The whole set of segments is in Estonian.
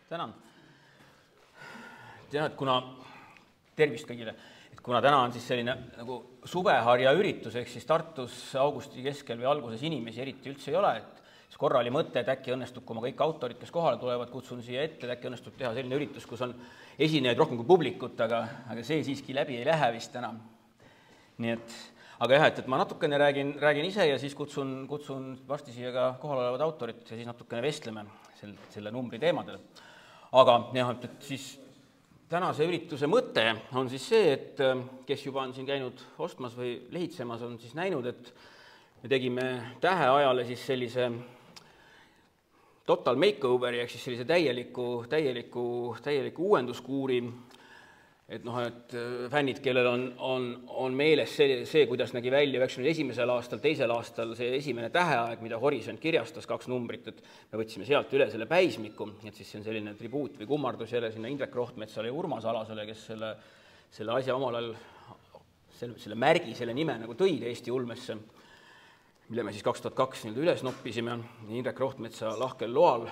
Tänan. Tean, et kuna, tervist kõigile, et kuna täna on siis selline nagu suveharja üritus, ehk siis Tartus augusti keskel või alguses inimesi eriti üldse ei ole, et siis korra oli mõte, et äkki õnnestub, kui ma kõik autorid, kes kohale tulevad, kutsun siia ette, et äkki õnnestub teha selline üritus, kus on esinejaid rohkem kui publikut, aga see siiski läbi ei lähe vist enam. Nii et, aga jah, et ma natukene räägin ise ja siis kutsun varsti siia ka kohal olevad autorid ja siis natukene vestleme selle numbri teemadel. Aga jah, et siis tänase ürituse mõte on siis see, et kes juba on siin käinud ostmas või lehitsemas, on siis näinud, et me tegime täheajale siis sellise total makeoveri, ehk siis sellise täieliku uuenduskuuri, et fännid, kellel on meeles see, kuidas nägi välja 91. aastal, teisel aastal see esimene täheaeg, mida Horisont kirjastas, 2 numbrit, et me võtsime sealt üle selle päismiku, et siis see on selline tribuut või kummardus jälle sinna Indrek Rohtmetsale ja Urmas Alasele, kes selle asja omal ajal, selle märgi, selle nime nagu tõid Eesti ulmesse, mille me siis 2002 üles noppisime Indrek Rohtmetsa lahkel loal.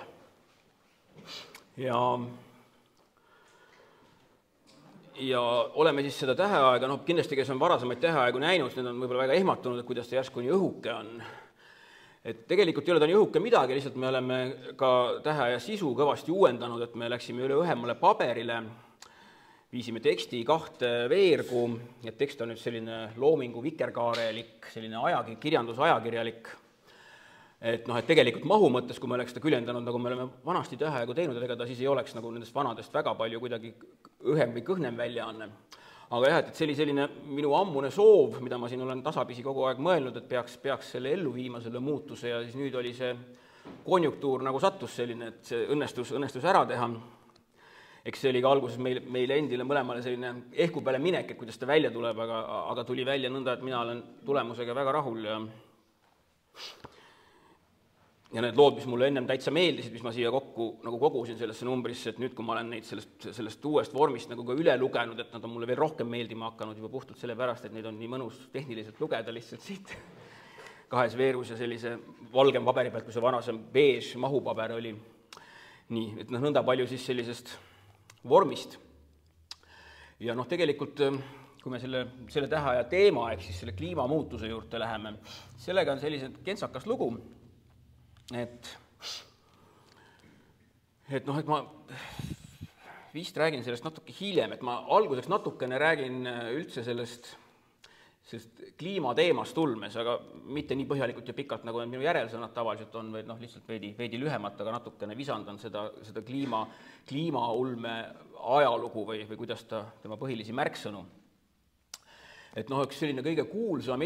Ja oleme siis seda täheaega, kindlasti, kes on varasemaid täheaegu näinud, need on võib-olla väga ehmatunud, et kuidas ta järsku nii õhuke on. Et tegelikult ei ole ta nii õhuke midagi, lihtsalt me oleme ka täheaja sisu kõvasti uuendanud, et me läksime üle õhemale paberile, viisime teksti 2 veergu, et tekst on nüüd selline loomingu vikerkaarelik, selline kirjandusajakirjalik. Et tegelikult mahu mõttes, kui me oleks seda küljendanud, nagu me oleme vanasti täheaegu teinud, ega ta siis ei oleks nagu nendest vanadest väga palju kuidagi õhem või kõhnem väljaanne. Aga jah, et see oli selline minu ammune soov, mida ma siin olen tasapisi kogu aeg mõelnud, et peaks selle ellu viima, selle muutuse, ja siis nüüd oli see konjunktuur nagu sattus selline, et see õnnestus ära teha. Eks see oli ka alguses meile endile mõlemale selline ehku peale minek, et kuidas ta välja tuleb, aga tuli välja nõnda, et mina olen tulemusega väga rahul ja need lood, mis mulle ennem täitsa meeldisid, mis ma siia nagu kogusin sellesse numbrisse, et nüüd, kui ma olen neid sellest uuest vormist nagu ka üle lugenud, et nad on mulle veel rohkem meeldima hakanud juba puhtalt sellepärast, et neid on nii mõnus tehniliselt lugeda lihtsalt siit 2 veerus ja sellise valgem paberi pealt, kui see vanasem beež mahupaber oli. Nii, et nõnda palju siis sellisest vormist. Ja tegelikult, kui me selle täheaja teema, ehk siis selle kliimamuutuse juurde läheme, sellega on selline kentsakas lugu, et ma vist räägin sellest natuke hiljem, et ma alguseks natukene räägin üldse sellest kliimateemast ulmes, aga mitte nii põhjalikult ja pikalt, nagu minu järelsõnad tavaliselt on, vaid lihtsalt veidi lühemat, aga natukene visandan seda kliimaulme ajalugu või kuidas tema põhilisi märksõnu. Et üks selline kõige kuulsam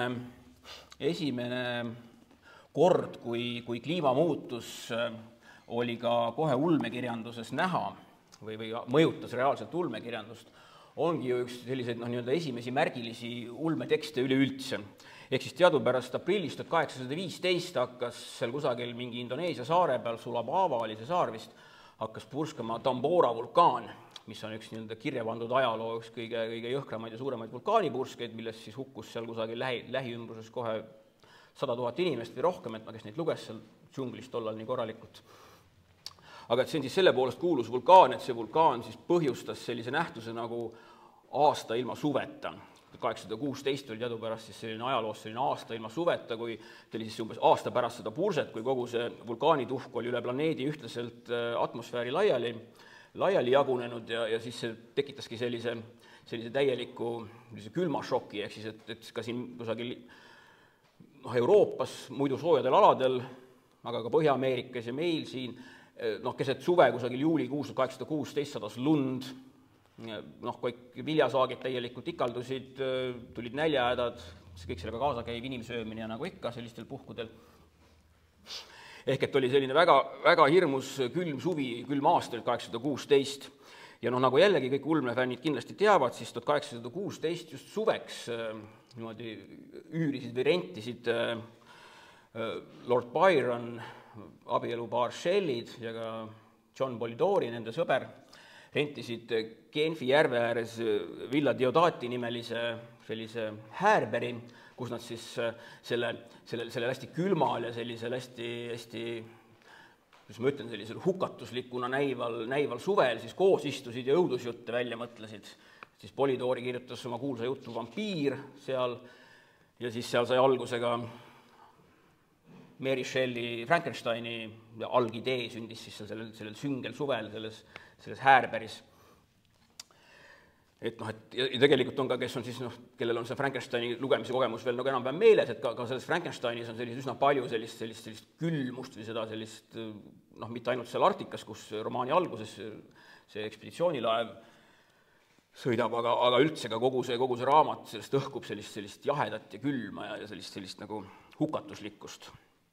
esimene kord, kui kliimamuutus oli ka kohe ulmekirjanduses näha või mõjutas reaalselt ulmekirjandust, ongi ju üks selliseid esimesi märgilisi ulmetekste üleüldse. Ehk siis teadupärast aprillist 1815 hakkas seal kusagil mingi Indoneesia saare peal, Sulawesi oli see saar vist, hakkas purskama Tambora vulkaan, mis on üks kirja pandud ajaloo üks kõige jõhkramaid ja suuremaid vulkaanipurskeid, millest siis hukkus seal kusagil lähiümbruses kohe 100 000 inimest või rohkem, et kes neid luges seal džunglis tollal nii korralikult. Aga et see on siis selle poolest kuulus vulkaan, et see vulkaan siis põhjustas sellise nähtuse nagu aasta ilma suveta. 1816 oli teadupärast siis selline ajaloos selline aasta ilma suveta, kui ta oli siis umbes aasta pärast seda purset, kui kogu see vulkaanituhk oli üle planeedi ühtlaselt atmosfääri laiali jagunenud ja siis see tekitaski sellise täieliku külmašoki, ehk siis, et ka siin kusagil Euroopas, muidu soojadel aladel, aga ka Põhja-Ameerikas ja meil siin, keset suve kusagil juulikuus 1816 sadas lund, kõik viljasaagid täielikult ikaldusid, tulid näljahädad, kõik sellega kaasa käib inimsöömine ja nagu ikka sellistel puhkudel. Ehk et oli selline väga hirmus külm suvi, külm aasta 1816. Ja nagu jällegi kõik ulmefännid kindlasti teavad, siis 1816 just suveks niimoodi üürisid või rentisid Lord Byron, abielupaar Shelley'd ja ka John Polidori, nende sõber, rentisid Genfi järve ääres Villa Diodati nimelise sellise häärberi, kus nad siis selle hästi külmal ja sellisel hästi kuidas ma ütlen, sellisel hukatuslikuna näival suvel, siis koos istusid ja õudusjutte välja mõtlesid. Siis Polidori kirjutas oma kuulsa jutu Vampiir seal ja siis seal sai alguse ka Mary Shelley Frankensteini algidee sündis siis sellel süngel suvel, selles Häärberis. Et tegelikult on ka, kes on siis, kellel on see Frankensteini lugemise kogemus veel enam-vähem meeles, et ka selles Frankensteinis on sellist üsna palju sellist külmust või seda sellist, mitte ainult seal Arktikas, kus romaani alguses see ekspeditsioonilaev sõidab, aga üldse ka kogu see raamat sellest õhkub sellist jahedat ja külma ja sellist nagu hukatuslikkust.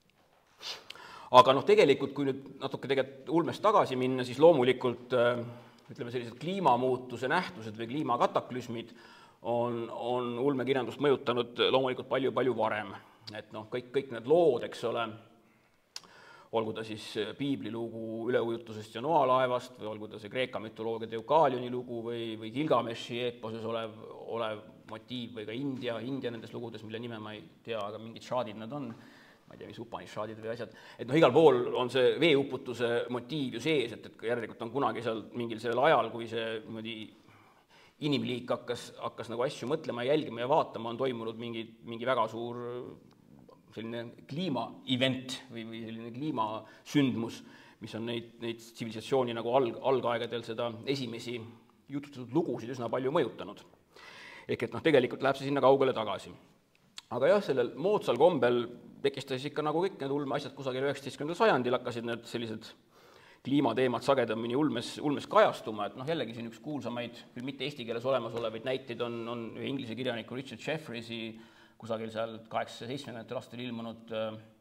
Aga tegelikult, kui nüüd natuke tegelikult ulmest tagasi minna, siis loomulikult ütleme, sellised kliimamuutuse nähtused või kliimakataklüsmid on ulmekirjandust mõjutanud loomulikult palju varem. Et kõik need lood, eks ole, olgu ta siis piiblilugu üleujutusest ja noalaevast või olgu ta see Kreeka mütoloogia Deukaalioni lugu või Gilgameshi eeposes olev motiiv või ka India nendes lugudes, mille nime ma ei tea, aga mingid šaadid nad on, ma ei tea, mis Upanishadid või asjad, et igal pool on see veeuputuse motiiv ju sees, et järelikult on kunagi seal mingil sellel ajal, kui see inimliik hakkas nagu asju mõtlema ja jälgima ja vaatama, on toimunud mingi väga suur selline kliima-event või selline kliimasündmus, mis on neid tsivilisatsiooni nagu algaegadel seda esimesi jutustatud lugusid üsna palju mõjutanud. Ehk et tegelikult läheb see sinna kaugele tagasi. Aga jah, sellel moodsal kombel tekistas ikka nagu kõik need ulmeasjad kusagil 19. sajandil hakkasid need sellised kliimateemad sagedamini ulmes kajastuma, et jällegi siin üks kuulsamaid, küll mitte eesti keeles olemasolevaid näiteid on inglise kirjaniku Richard Jeffersi kusagil seal 870. aastal ilmunud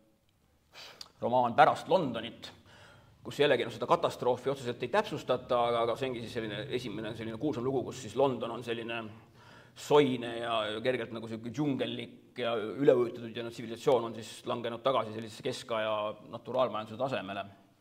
romaan Pärast Londonit, kus jällegi seda katastroofi otseselt ei täpsustata, aga see ongi siis esimene kuulsam lugu, kus siis London on selline soine ja kergelt nagu selline džungellik ja üleujutatud ja tsivilisatsioon on siis langenud tagasi sellisesse keskaja naturaalmajanduse tasemele.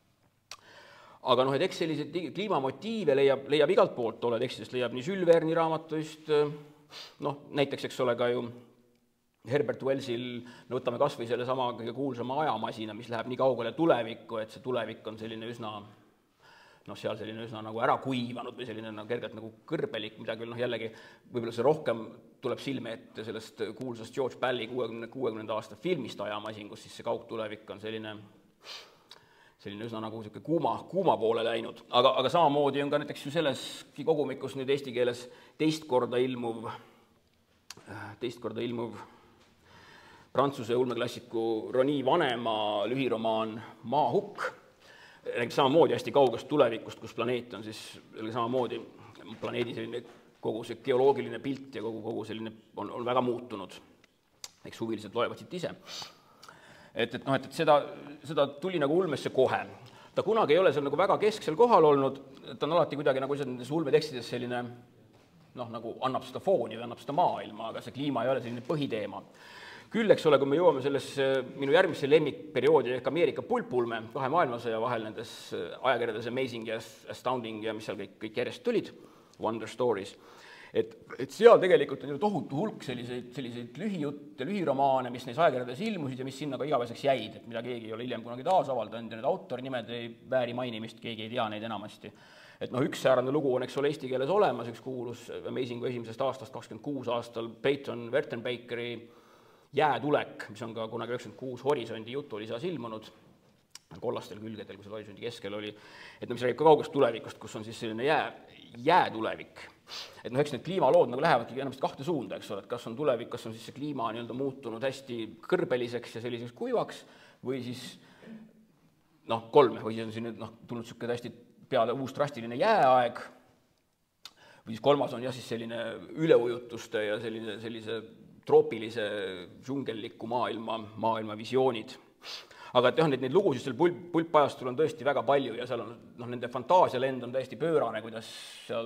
Aga et eks selliseid kliimamotiive leiab igalt poolt tolle tekstidest, leiab nii Jules Verne'i raamatuist, näiteks eks ole ka ju Herbert Wellsil, võtame kas või selle sama kõige kuulsama ajamasina, mis läheb nii kaugele tulevikku, et see tulevik on selline üsna seal selline üsna nagu ära kuivanud või selline kergelt nagu kõrbelik, mida küll jällegi võib-olla see rohkem tuleb silme ette sellest kuulsast George Balli 60. aasta filmist Ajamasin, kus siis see kaugtulevik on selline üsna nagu kuuma poole läinud. Aga samamoodi on ka näiteks ju selleski kogumikus nüüd eesti keeles teist korda ilmuv prantsuse ulmeklassiku Roni Vanema lühiromaan Maahukk, räägib samamoodi hästi kaugest tulevikust, kus planeet on siis samamoodi planeedi selline kogu see geoloogiline pilt ja kogu selline on väga muutunud. Eks huvilised loevad siit ise. Et seda tuli nagu ulmesse kohe. Ta kunagi ei ole seal nagu väga kesksel kohal olnud, ta on alati kuidagi nagu nendes ulmetekstides selline, nagu annab seda fooni või annab seda maailma, aga see kliima ei ole selline põhiteema. Küll, eks ole, kui me jõuame sellesse minu järgmisse lemmikperioodi ehk Ameerika pulpulme 2 maailmasõja vahel nendes ajakirjades Amazing ja Astounding ja mis seal kõik järjest tulid, Wonder Stories, et seal tegelikult on ju tohutu hulk selliseid lühijutte, lühiromaane, mis neis ajakirjades ilmusid ja mis sinna ka igaveseks jäid, et mida keegi ei ole hiljem kunagi taasavaldanud ja need autornimed ei vääri mainimist, keegi ei tea neid enamasti. Et üks säärane lugu on, eks ole, eesti keeles olemas, üks kuulus Amazingu esimesest aastast 26 aastal Peyton Wertenbakeri Jäätulek, mis on ka kunagi 96 Horisondi jutulisas ilmunud, kollastel külgedel, kui see Horisondi keskel oli, et mis räägib ka kaugest tulevikust, kus on siis selline jäätulevik. Et eks need kliimalood nagu lähevadki enamasti 2 suunda, eks ole, et kas on tulevik, kas on siis see kliima muutunud hästi kõrbeliseks ja selliseks kuivaks või siis 3, või siis on siin tulnud selline hästi peale uus drastiline jääaeg või siis 3 on jah siis selline üleujutuste ja sellise troopilise džungelliku maailma visioonid. Aga et neid lugusid seal pulpajastul on tõesti väga palju ja seal on nende fantaasialend on täiesti pöörane, kuidas seal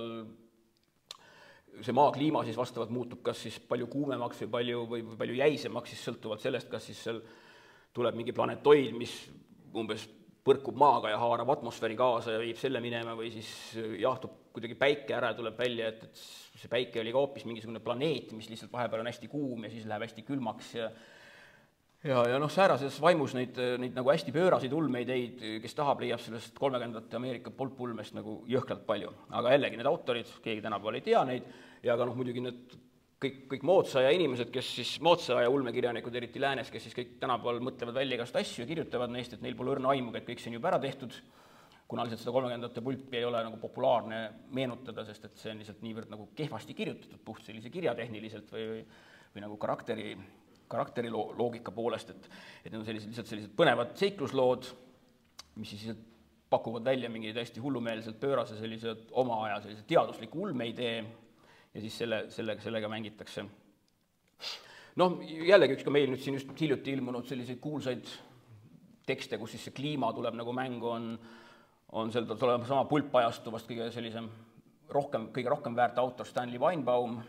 see maakliima siis vastavalt muutub kas siis palju kuumemaks või palju jäisemaks, siis sõltuvalt sellest, kas siis seal tuleb mingi planetoid, mis umbes põrkub maaga ja haarab atmosfääri kaasa ja viib selle minema või siis jahtub kuidagi päike ära ja tuleb välja, et see päike oli ka hoopis mingisugune planeet, mis lihtsalt vahepeal on hästi kuum ja siis läheb hästi külmaks ja ja noh, säärases vaimus neid nagu hästi pöörasid ulmeideid, kes tahab, leiab sellest 30ndate Ameerika pulpulmest nagu jõhkralt palju. Aga jällegi need autorid, keegi tänapäeval ei tea neid, ja ka noh, muidugi need kõik moodsa aja inimesed, kes siis moodsa aja ulmekirjanikud, eriti läänes, kes siis kõik tänapäeval mõtlevad välja igast asju ja kirjutavad neist, et neil pole õrna aimugi, et kõik see on juba ära tehtud, kuna lihtsalt seda 30ndate pulpi ei ole nagu populaarne meenutada, sest et see on lihtsalt niivõrd nagu kehvasti kirjutatud puht sellise kirjatehniliselt või nagu karakteri loogika poolest, et need on lihtsalt sellised põnevad seikluslood, mis siis pakuvad välja mingi täiesti hullumeelselt pöörase sellise oma aja sellise teadusliku ulmeidee ja siis sellega mängitakse. Noh, jällegi üks ka meil nüüd siin just hiljuti ilmunud selliseid kuulsaid tekste, kus siis see kliima tuleb nagu mängu, on seal olema sama pulpajastu vast kõige rohkem väärt autor Stanley Weinbaum,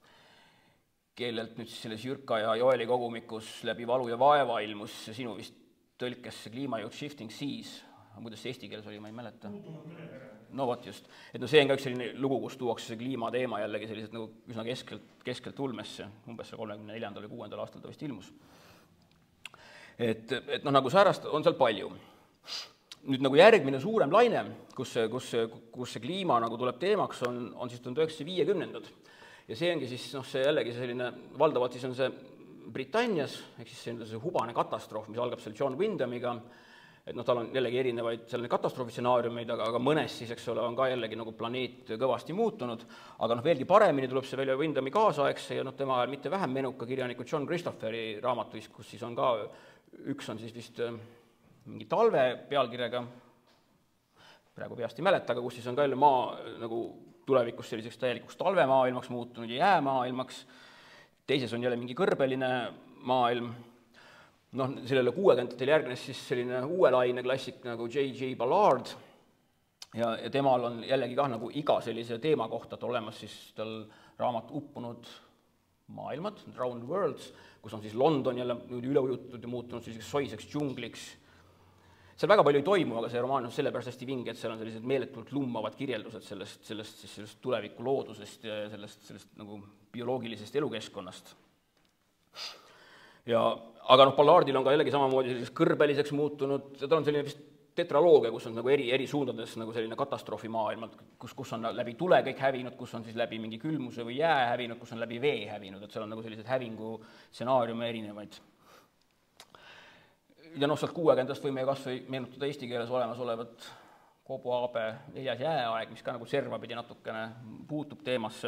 kellelt nüüd siis selles Jürka ja Joeli kogumikus Läbi valu ja vaeva ilmus sinu vist tõlkes see kliimajõud Shifting Seas, kuidas see eesti keeles oli, ma ei mäleta. No vot just, et no see on ka üks selline lugu, kus tuuakse see kliimateema jällegi sellised nagu üsna keskelt ulmesse, umbes 34. või 6. aastal ta vist ilmus. Et noh, nagu säärast on seal palju. Nüüd nagu järgmine suurem laine, kus see kliima nagu tuleb teemaks, on siis 1950. Ja see ongi siis, noh, see jällegi selline, valdavalt siis on see Britannias, ehk siis see hubane katastroof, mis algab seal John Wyndhamiga, et noh, tal on jällegi erinevaid selline katastroofistsenaariumeid, aga mõnes siis, eks ole, on ka jällegi nagu planeet kõvasti muutunud, aga noh, veelgi paremini tuleb see välja Wyndhami kaasaegse ja noh, tema ajal mitte vähem menuka kirjaniku John Christopheri raamatuis, kus siis on ka, üks on siis vist mingi talve pealkirjaga, praegu peast ei mäleta, aga kus siis on ka jälle maa nagu tulevikus selliseks täielikuks talvemaailmaks muutunud ja jäämaailmaks, teises on jälle mingi kõrbeline maailm. Noh, sellele 60ndatel järgnes siis selline uue laine klassik nagu J.J. Ballard ja temal on jällegi kah nagu iga sellise teema kohta olemas siis tal raamat Uppunud maailmad, Drowned Worlds, kus on siis London jälle üleujutud ja muutunud selliseks soiseks džungliks. Seal väga palju ei toimu, aga see romaan on sellepärast hästi vinge, et seal on sellised meeletult lummavad kirjeldused sellest tuleviku loodusest ja sellest nagu bioloogilisest elukeskkonnast. Aga noh, Ballardil on ka jällegi samamoodi selliseks kõrbeliseks muutunud, tal on selline vist tetraloogia, kus on nagu eri suundades nagu selline katastroofimaailm, kus on läbi tule kõik hävinud, kus on siis läbi mingi külmuse või jää hävinud, kus on läbi vee hävinud, et seal on nagu sellised hävingu stsenaariume erinevaid. Ja noh, sealt 60ndast võime kas või meenutada eesti keeles olemasolevat Kobu Aabe Neljas jääaeg, mis ka nagu servapidi natukene puutub teemasse.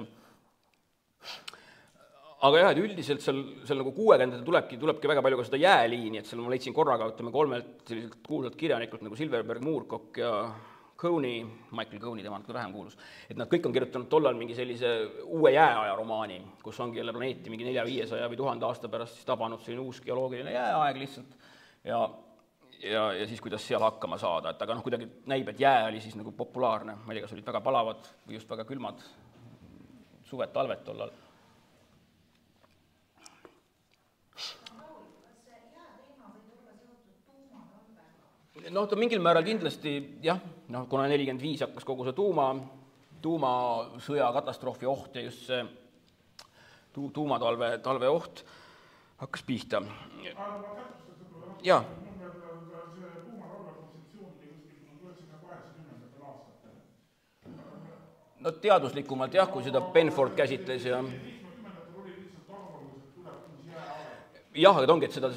Aga jah, et üldiselt seal nagu 60ndatel tulebki väga palju ka seda jääliini, et seal ma leidsin korraga, ütleme, 3 selliselt kuulsalt kirjanikult nagu Silverberg, Moorcock ja Coney, Michael Coney, tema natuke vähem kuulus, et nad kõik on kirjutanud tollal mingi sellise uue jääaja romaani, kus ongi jälle planeeti mingi 400-500 või 1000 aasta pärast siis tabanud selline uus geoloogiline jääaeg lihtsalt ja siis kuidas seal hakkama saada, et aga noh, kuidagi näib, et jää oli siis nagu populaarne, ma ei tea, kas olid väga palavad või just väga külmad suved, talved tollal. Noh, ta mingil määral kindlasti, jah, noh, kuna 45 hakkas kogu see tuumasõja katastroofi oht ja just see tuumatalve oht hakkas pihta. Jaa. No teaduslikumalt jah, kui seda Benford käsitles ja jah, aga ta ongi, et seda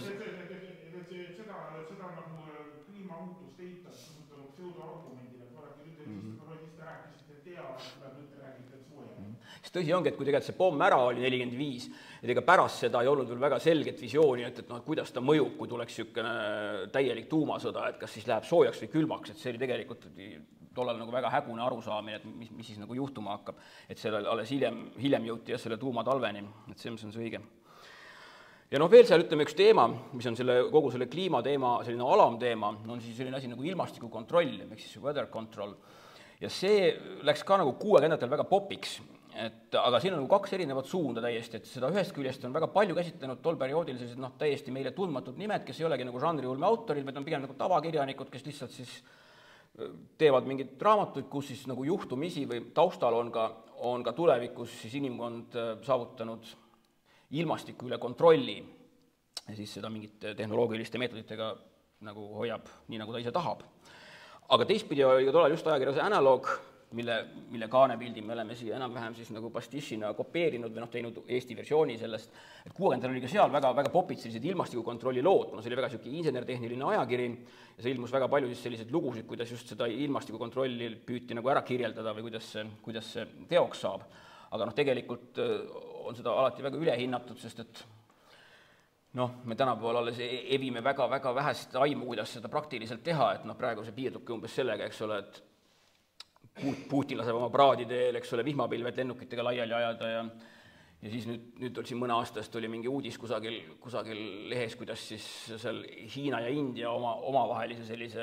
tõsi ongi, et kui tegelikult see pomm ära oli 45, et ega pärast seda ei olnud veel väga selget visiooni, et noh, kuidas ta mõjub, kui tuleks niisugune täielik tuumasõda, et kas siis läheb soojaks või külmaks, et see oli tegelikult tollal nagu väga hägune arusaamine, et mis siis nagu juhtuma hakkab, et selle alles hiljem jõuti jah selle tuumatalveni, et see on see õige. Ja noh, veel seal ütleme üks teema, mis on kogu selle kliimateema selline alamteema, on siis selline asi nagu ilmastikukontroll, ehk siis weather control. Ja see läks ka nagu 60ndatel väga popiks. Aga siin on nagu 2 erinevat suunda täiesti, et seda ühest küljest on väga palju käsitlenud tol perioodil sellised noh, täiesti meile tundmatud nimed, kes ei olegi nagu žanriulme autorid, vaid on pigem nagu tavakirjanikud, kes lihtsalt siis teevad mingeid raamatuid, kus siis nagu juhtumisi või taustal on ka tulevikus siis inimkond saavutanud ilmastiku üle kontrolli. ja siis seda mingite tehnoloogiliste meetoditega nagu hoiab nii, nagu ta ise tahab. Aga teistpidi oli ka tollal just ajakirjase Analog, mille kaanepildi me oleme siia enam-vähem siis nagu pastišina kopeerinud või teinud Eesti versiooni sellest, et 60-ndal oli ka seal väga popid sellised ilmastikukontrolli lood, see oli väga selline insenertehniline ajakiri ja see ilmus väga palju siis selliseid lugusid, kuidas just seda ilmastikukontrolli püüti nagu ära kirjeldada või kuidas see teoks saab. Aga tegelikult on seda alati väga ülehinnatud, sest et me tänapäeval alles evime väga vähest aimu, kuidas seda praktiliselt teha, et praegu see piirdubki umbes sellega, eks ole, et Putin laseb oma praaditeel, eks ole, vihmapilved lennukitega laiali ajada ja siis nüüd siin mõne aasta eest oli mingi uudis kusagil lehes, kuidas siis seal Hiina ja India omavahelise sellise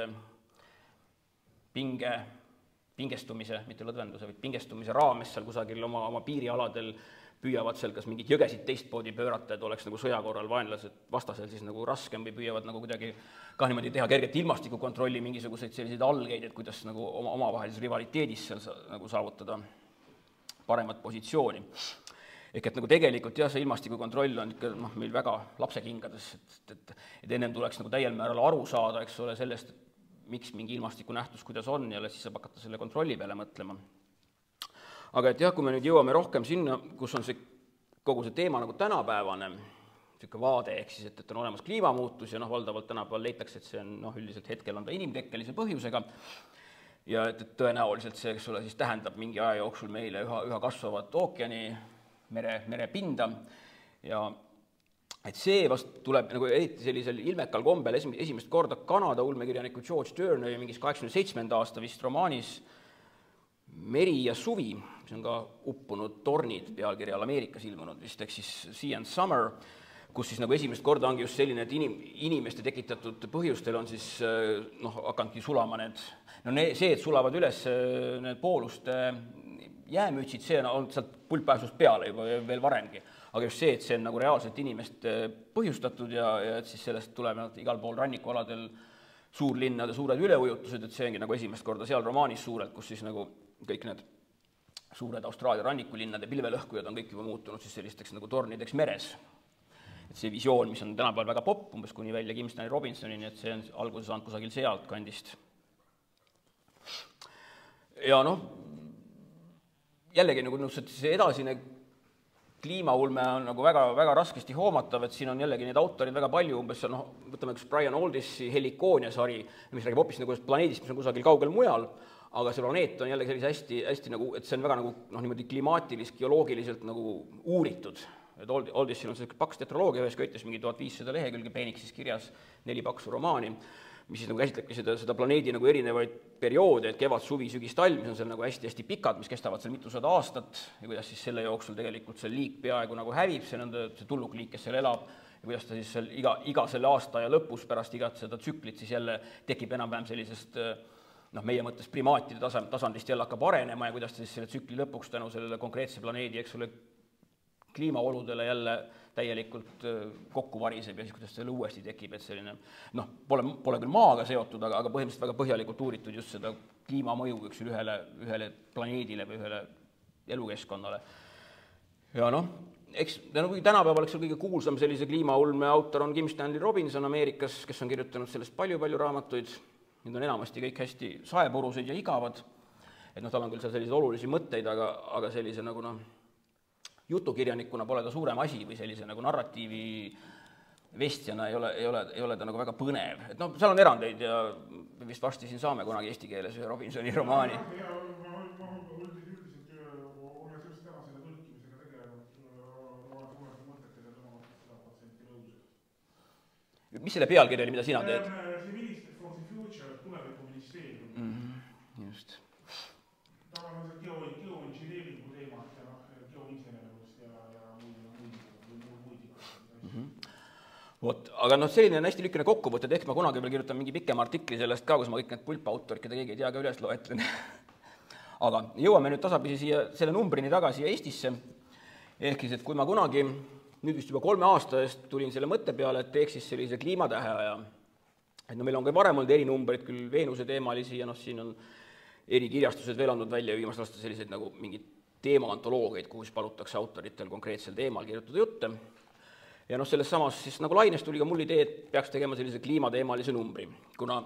pingestumise, mitte lõdvenduse, vaid pingestumise raames seal kusagil oma piirialadel püüavad seal kas mingid jõgesid teistpoodi pöörata, et oleks nagu sõja korral vaenlased vastasel siis nagu raskem või püüavad nagu kuidagi ka niimoodi teha kerget ilmastikukontrolli, mingisuguseid selliseid algeid, et kuidas nagu omavahelises rivaliteedis seal nagu saavutada paremat positsiooni. Ehk et nagu tegelikult jah, see ilmastikukontroll on ikka meil väga lapsekingades, et ennem tuleks nagu täiel määral aru saada, eks ole, sellest, miks mingi ilmastikunähtus kuidas on ja siis saab hakata selle kontrolli peale mõtlema. Aga et jah, kui me nüüd jõuame rohkem sinna, kus on kogu see teema nagu tänapäevane, selline vaade, ehk siis, et on olemas kliimamuutus ja valdavalt tänapäeval leitakse, et see on üldiselt hetkel on ta inimtekkelise põhjusega ja et tõenäoliselt see, eks ole, siis tähendab mingi aja jooksul meile üha kasvavat ookeani, merepinda ja et see vast tuleb nagu eriti sellisel ilmekal kombel esimest korda Kanada ulmekirjaniku George Turneri mingis 87. aasta vist romaanis Meri ja suvi, mis on ka uppunud tornid pealkirjal Ameerikas ilmunud vist, ehk siis Sea and Summer, kus siis nagu esimest korda ongi just selline, et inimeste tekitatud põhjustel on siis hakanudki sulama see, et sulavad üles need pooluste jäämütsid, see on olnud sealt pulppääsust peale juba veel varemgi. Aga just see, et see on nagu reaalselt inimeste põhjustatud ja et siis sellest tuleb igal pool rannikualadel suurlinnade suured üleujutused, et see ongi nagu esimest korda seal romaanis suurelt, kus siis nagu kõik need suured Austraalia rannikulinnade pilvelõhkujad on kõik juba muutunud siis sellisteks nagu tornideks meres. Et see visioon, mis on tänapäeval väga popp, umbes kuni välja Kim Stanley Robinsonini, et see on alguse saanud kusagil sealt kandist. Ja jällegi nagu see edasine kliimaulme on nagu väga raskesti hoomatav, et siin on jällegi neid autorid väga palju, umbes võtame üks Brian Aldissi Helikoonia sari, mis räägib hoopis nagu planeedist, mis on kusagil kaugel mujal, aga see planeet on jällegi sellise hästi nagu, et see on väga nagu niimoodi klimaatiliselt, geoloogiliselt nagu uuritud. Et Aldissil on see paks tetraloogia, ühes köites mingi 1500 lehekülge peeniksis kirjas 4 paksu romaani, mis siis nagu käsitlebki seda planeedi nagu erinevaid perioode, et kevad, suvi, sügis, talv, mis on seal nagu hästi pikad, mis kestavad seal mitusada aastat ja kuidas siis selle jooksul tegelikult see liik peaaegu nagu hävib, see tullukliik, kes seal elab, ja kuidas ta siis seal iga selle aasta ja lõpus pärast igat seda tsüklit siis jälle tekib enam-vähem sellisest meie mõttes primaatide tasandist jälle hakkab arenema ja kuidas ta siis selle tsükli lõpuks tänu sellele konkreetse planeedi, eks ole, kliimaoludele jälle täielikult kokku variseb ja siis kuidas selle uuesti tekib, et selline, pole küll maaga seotud, aga põhimõtteliselt väga põhjalikult uuritud just seda kliimamõju ühele planeedile või ühele elukeskkonnale. Ja eks tänapäeval kõige kuulsam sellise kliimaulme autor on Kim Stanley Robinson Ameerikas, kes on kirjutanud sellest palju raamatuid. Need on enamasti kõik hästi saepurused ja igavad, et tal on küll seal selliseid olulisi mõtteid, aga sellise nagu jutukirjanikuna pole ta suurem asi või sellise nagu narratiivi vestjana ei ole ta nagu väga põnev. Et seal on erandeid ja vist varsti siin saame kunagi eesti keeles ühe Robinsoni romaani. Mis selle pealkiri oli, mida sina teed? Just. Ta on geoinžineeringu teemad ja geoinsenerust ja muid. Vot, aga selline on hästi lükkine kokkuvõte, et ehk ma kunagi veel kirjutan mingi pikem artikli sellest ka, kus ma kõik need pulpautorid, keda keegi ei tea ka üles loetlen. Aga jõuame nüüd tasapisi siia selle numbrini tagasi Eestisse. Ehk siis, et kui ma kunagi, nüüd vist juba 3 aasta eest tulin selle mõtte peale, et teeks siis sellise kliimatäheaja, et meil on ka varem olnud erinumbrid, küll Veenuse teemalisi ja siin on erikirjastused veel andnud välja viimasel aastal selliseid nagu mingid teemaantoloogiaid, kuhu siis palutakse autoritel konkreetsel teemal kirjutada jutte. Ja selles samas siis nagu laines tuli ka mul idee, et peaks tegema sellise kliimateemalise numbri, kuna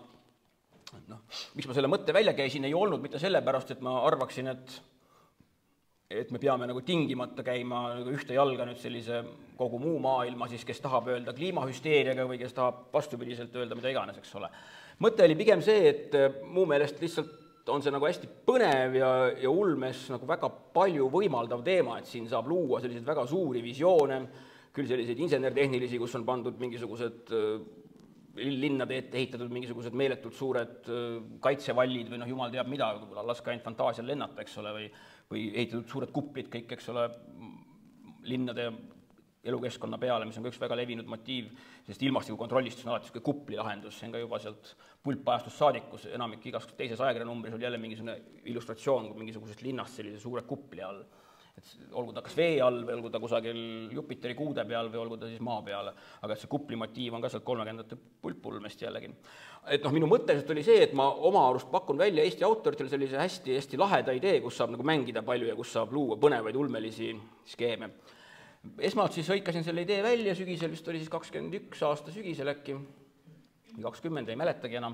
miks ma selle mõtte välja käisin, ei olnud mitte sellepärast, et ma arvaksin, et me peame nagu tingimata käima nagu ühte jalga nüüd sellise kogu muu maailma, siis kes tahab öelda kliimahüsteeriaga või kes tahab vastupidiselt öelda mida iganes, eks ole. Mõte oli pigem see, et mu meelest lihtsalt on see nagu hästi põnev ja ulmes nagu väga palju võimaldav teema, et siin saab luua selliseid väga suuri visioone, küll selliseid insenertehnilisi, kus on pandud mingisugused linnade ette ehitatud mingisugused meeletult suured kaitsevallid või jumal teab mida, laske ainult fantaasial lennata, eks ole, või ehitatud suured kuplid kõik, eks ole, linnade elukeskkonna peale, mis on ka üks väga levinud motiiv, sest ilmastikukontrollist on alati niisugune kuplilahendus, see on ka juba sealt pulpajastust saadikus, enamik igas teises ajakirjanumbris oli jälle mingisugune illustratsioon mingisugusest linnast sellise suure kupli all. Et olgu ta kas vee all või olgu ta kusagil Jupiteri kuude peal või olgu ta siis maa peal, aga see kuplimotiiv on ka sealt 30ndate pulpulmest jällegi. Et minu mõtteliselt oli see, et ma oma arust pakun välja Eesti autoritele sellise hästi laheda idee, kus saab nagu mängida palju ja kus saab luua põnevaid ulmelisi skeeme. Esmalt siis hõikasin selle idee välja, sügisel vist oli siis 21 aasta sügisel äkki, või 20, ei mäletagi enam.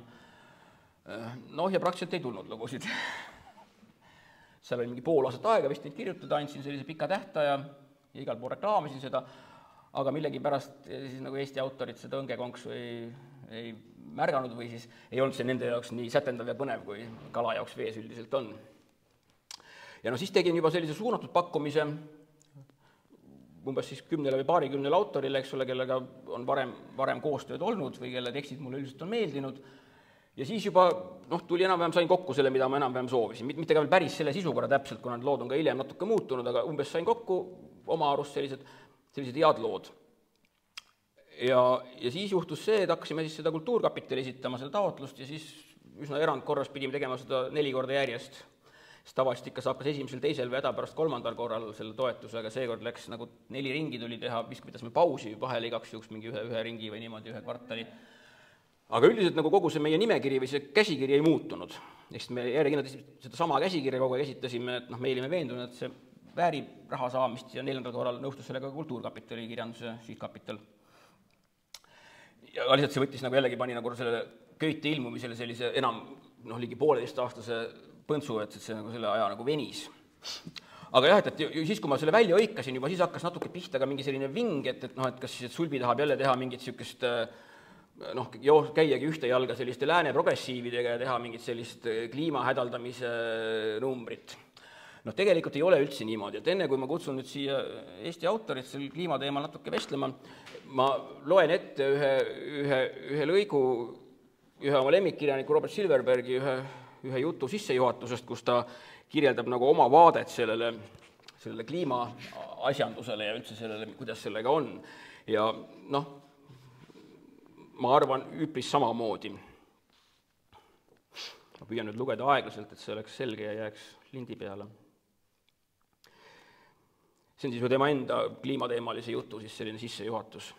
Ja praktiliselt ei tulnud lugusid. Seal oli mingi pool aastat aega vist neid kirjutada, andsin sellise pika tähtaja ja igal pool reklaamisin seda, aga millegi pärast siis nagu Eesti autorid seda õngekonksu ei märganud või siis ei olnud see nende jaoks nii sätendav ja põnev, kui kala jaoks vees üldiselt on. Ja siis tegin juba sellise suunatud pakkumise umbes siis 10 või paarikümnele autorile, eks ole, kellega on varem koostööd olnud või kelle tekstid mulle üldiselt on meeldinud. Ja siis juba tuli enam-vähem, sain kokku selle, mida ma enam-vähem soovisin. Mitte ka veel päris selle sisukorra täpselt, kuna need lood on ka hiljem natuke muutunud, aga umbes sain kokku oma arust sellised head lood. Ja siis juhtus see, et hakkasime siis seda Kultuurkapitali esitama, seda taotlust, ja siis üsna erandkorras pidime tegema seda 4 korda järjest. Tavaliselt ikka saab kas esimesel, teisel või hädapärast 3. korral selle toetusega, seekord läks nagu 4 ringi tuli teha, pidasime pausi vahel igaks juhuks mingi ühe ringi või niimoodi 1 kvartali. Aga üldiselt nagu kogu see meie nimekiri või see käsikiri ei muutunud. Ehk me järjekindlalt seda sama käsikirja kogu aeg esitasime, et meil olime veendunud, et see väärib raha saamist ja 4. korral nõustus sellega Kultuurkapitali kirjanduse sihtkapital. Ja lihtsalt see võttis nagu jällegi pani nagu selle köite ilmumisele sellise enam ligi 1,5-aastase põntsu, et see nagu selle aja nagu venis. Aga jah, et siis, kui ma selle välja õikasin, juba siis hakkas natuke pihta ka mingi selline ving, et kas siis Sulbi tahab jälle teha mingit sellist, käiagi ühte jalga selliste lääne progressiividega ja teha mingit sellist kliima hädaldamise numbrit. Tegelikult ei ole üldse niimoodi, et enne kui ma kutsun nüüd siia Eesti autorit sel kliimateemal natuke vestlema, ma loen ette ühe lõigu ühe oma lemmikkirjaniku Robert Silverbergi ühe jutu sissejuhatusest, kus ta kirjeldab nagu oma vaadet sellele kliima asjandusele ja üldse sellele, kuidas sellega on. Ja ma arvan üpris samamoodi. Ma püüan nüüd lugeda aeglaselt, et see oleks selge ja jääks lindi peale. See on siis tema enda kliimateemalise jutu siis selline sissejuhatus.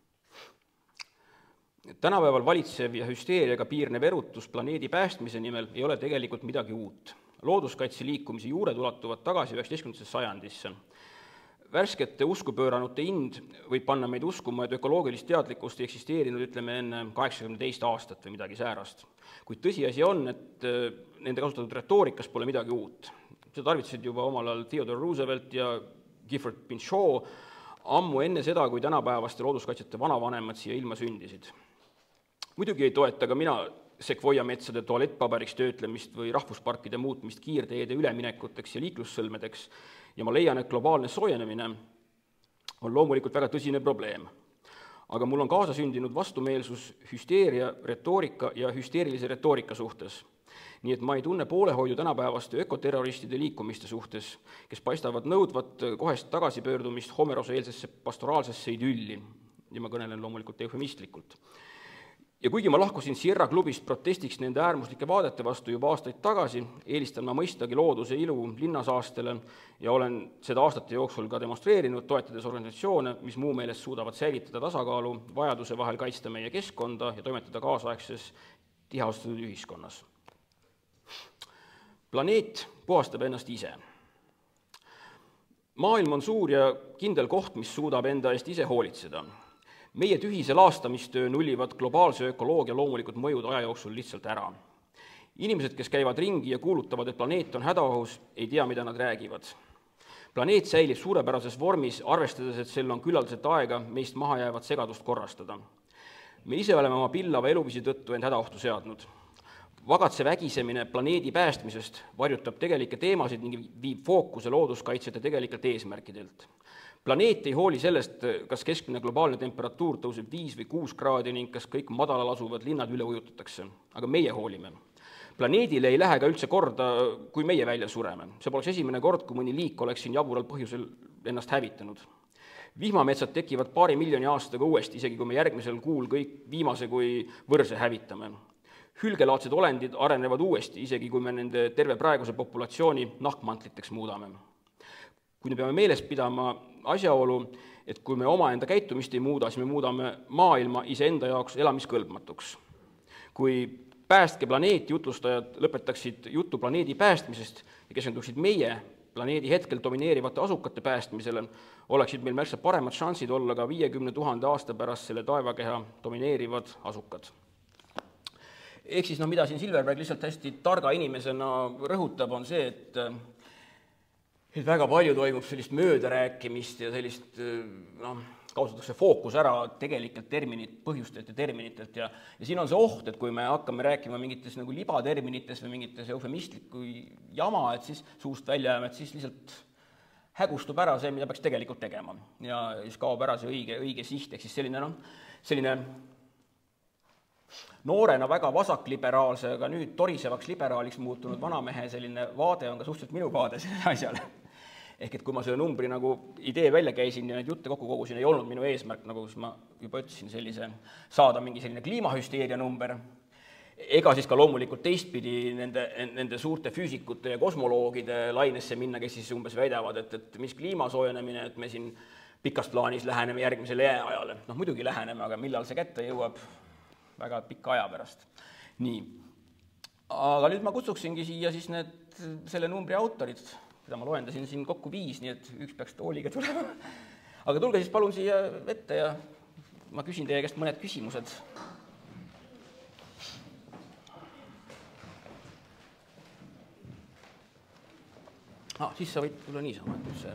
Tänapäeval valitsev ja hüsteeriaga piirnev erutus planeedi päästmise nimel ei ole tegelikult midagi uut. Looduskaitse liikumise juured ulatuvad tagasi 19. sajandisse. Värskete uskupööranute hind võib panna meid uskuma, et ökoloogilist teadlikkust eksisteerinud, ütleme, enne 82 aastat või midagi säärast. Kuid tõsiasi on, et nende kasutatud retoorikas pole midagi uut. Seda tarvitasid juba omal ajal Theodore Roosevelt ja Gifford Pinchot ammu enne seda, kui tänapäevaste looduskaitsjate vanavanemad siia ilma sündisid. Muidugi ei toeta ka mina sekvoia metsade tualettpaberiks töötlemist või rahvusparkide muutmist kiirteede üleminekuteks ja liiklussõlmedeks ja ma leian, et globaalne soojenemine on loomulikult väga tõsine probleem. Aga mul on kaasasündinud vastumeelsus hüsteeria retoorika ja hüsteerilise retoorika suhtes. Nii et ma ei tunne poolehoidu tänapäevaste ökoterroristide liikumiste suhtes, kes paistavad nõudvat kohest tagasipöördumist homeroseelsesse pastoraalsesse idülli, ja ma kõnelen loomulikult eufemistlikult. Ja kuigi ma lahkusin Sierra klubist protestiks nende äärmuslike vaadete vastu juba aastaid tagasi, eelistan ma mõistagi looduse ilu linnasaastele ja olen seda aastate jooksul ka demonstreerinud, toetades organisatsioone, mis muu meelest suudavad säilitada tasakaalu vajaduse vahel kaitsta meie keskkonda ja toimetada kaasaegses tiheasustatud ühiskonnas. Planeet puhastab ennast ise. Maailm on suur ja kindel koht, mis suudab enda eest ise hoolitseda. Meie tühise laastamistöö nullivad globaalse ökoloogia loomulikud mõjud aja jooksul lihtsalt ära. Inimesed, kes käivad ringi ja kuulutavad, et planeet on hädaohus, ei tea, mida nad räägivad. Planeet säilib suurepärases vormis, arvestades, et sel on küllaldaselt aega meist maha jäävat segadust korrastada. Me ise oleme oma pillava eluviisi tõttu end hädaohtu seadnud. Vagatse vägisemine planeedi päästmisest varjutab tegelikke teemasid ning viib fookuse looduskaitsjate tegelikelt eesmärkidelt. Planeet ei hooli sellest, kas keskmine globaalne temperatuur tõuseb 5 või 6 kraadi ning kas kõik madalal asuvad linnad üle ujutatakse, aga meie hoolime. Planeedile ei lähe ka üldse korda, kui meie välja sureme. See poleks esimene kord, kui mõni liik oleks siin jabural põhjusel ennast hävitanud. Vihmametsad tekivad paari miljoni aastaga uuesti, isegi kui me järgmisel kuul kõik viimase kui võrse hävitame. Hülgelaadsed olendid arenevad uuesti, isegi kui me nende terve praeguse populatsiooni nahkmantliteks muudame. Kui me peame meeles pidama asjaolu, et kui me omaenda käitumist ei muuda, siis me muudame maailma iseenda jaoks elamiskõlbmatuks. Kui päästke planeeti jutlustajad lõpetaksid jutu planeedi päästmisest ja keskenduksid meie planeedi hetkel domineerivate asukate päästmisele, oleksid meil märksa paremad šansid olla ka 50 000 aasta pärast selle taevakeha domineerivad asukad. Ehk siis, mida siin Silverberg lihtsalt hästi targa inimesena rõhutab, on see, et väga palju toimub sellist möödarääkimist ja sellist, kaotatakse fookus ära tegelikult põhjustelt ja terminitelt ja siin on see oht, et kui me hakkame rääkima mingites nagu libaterminites või mingites eufemistlikku jama, et siis suust välja jääme, et siis lihtsalt hägustub ära see, mida peaks tegelikult tegema ja siis kaob ära see õige siht, ehk siis selline noorena väga vasakliberaalse, aga nüüd torisevaks liberaaliks muutunud vanamehe selline vaade on ka suhteliselt minu vaade sellele asjale. Ehk et kui ma selle numbri nagu idee välja käisin ja neid jutte kokku kogusin, ei olnud minu eesmärk, nagu ma juba ütlesin, saada mingi selline kliimahüsteeria number, ega siis ka loomulikult teistpidi nende suurte füüsikute ja kosmoloogide lainesse minna, kes siis umbes väidavad, et mis kliimasoojenemine, et me siin pikas plaanis läheneme järgmisele jääajale. Muidugi läheneme, aga millal see kätte jõuab? Väga pikka aja pärast. Nii. Aga nüüd ma kutsuksingi siia siis selle numbri autorid, mida ma loendasin siin kokku 5, nii et üks peaks tooliga tulema. Aga tulge siis palun siia ette ja ma küsin teie käest mõned küsimused. Siis sa võid tulla niisama, et üldse.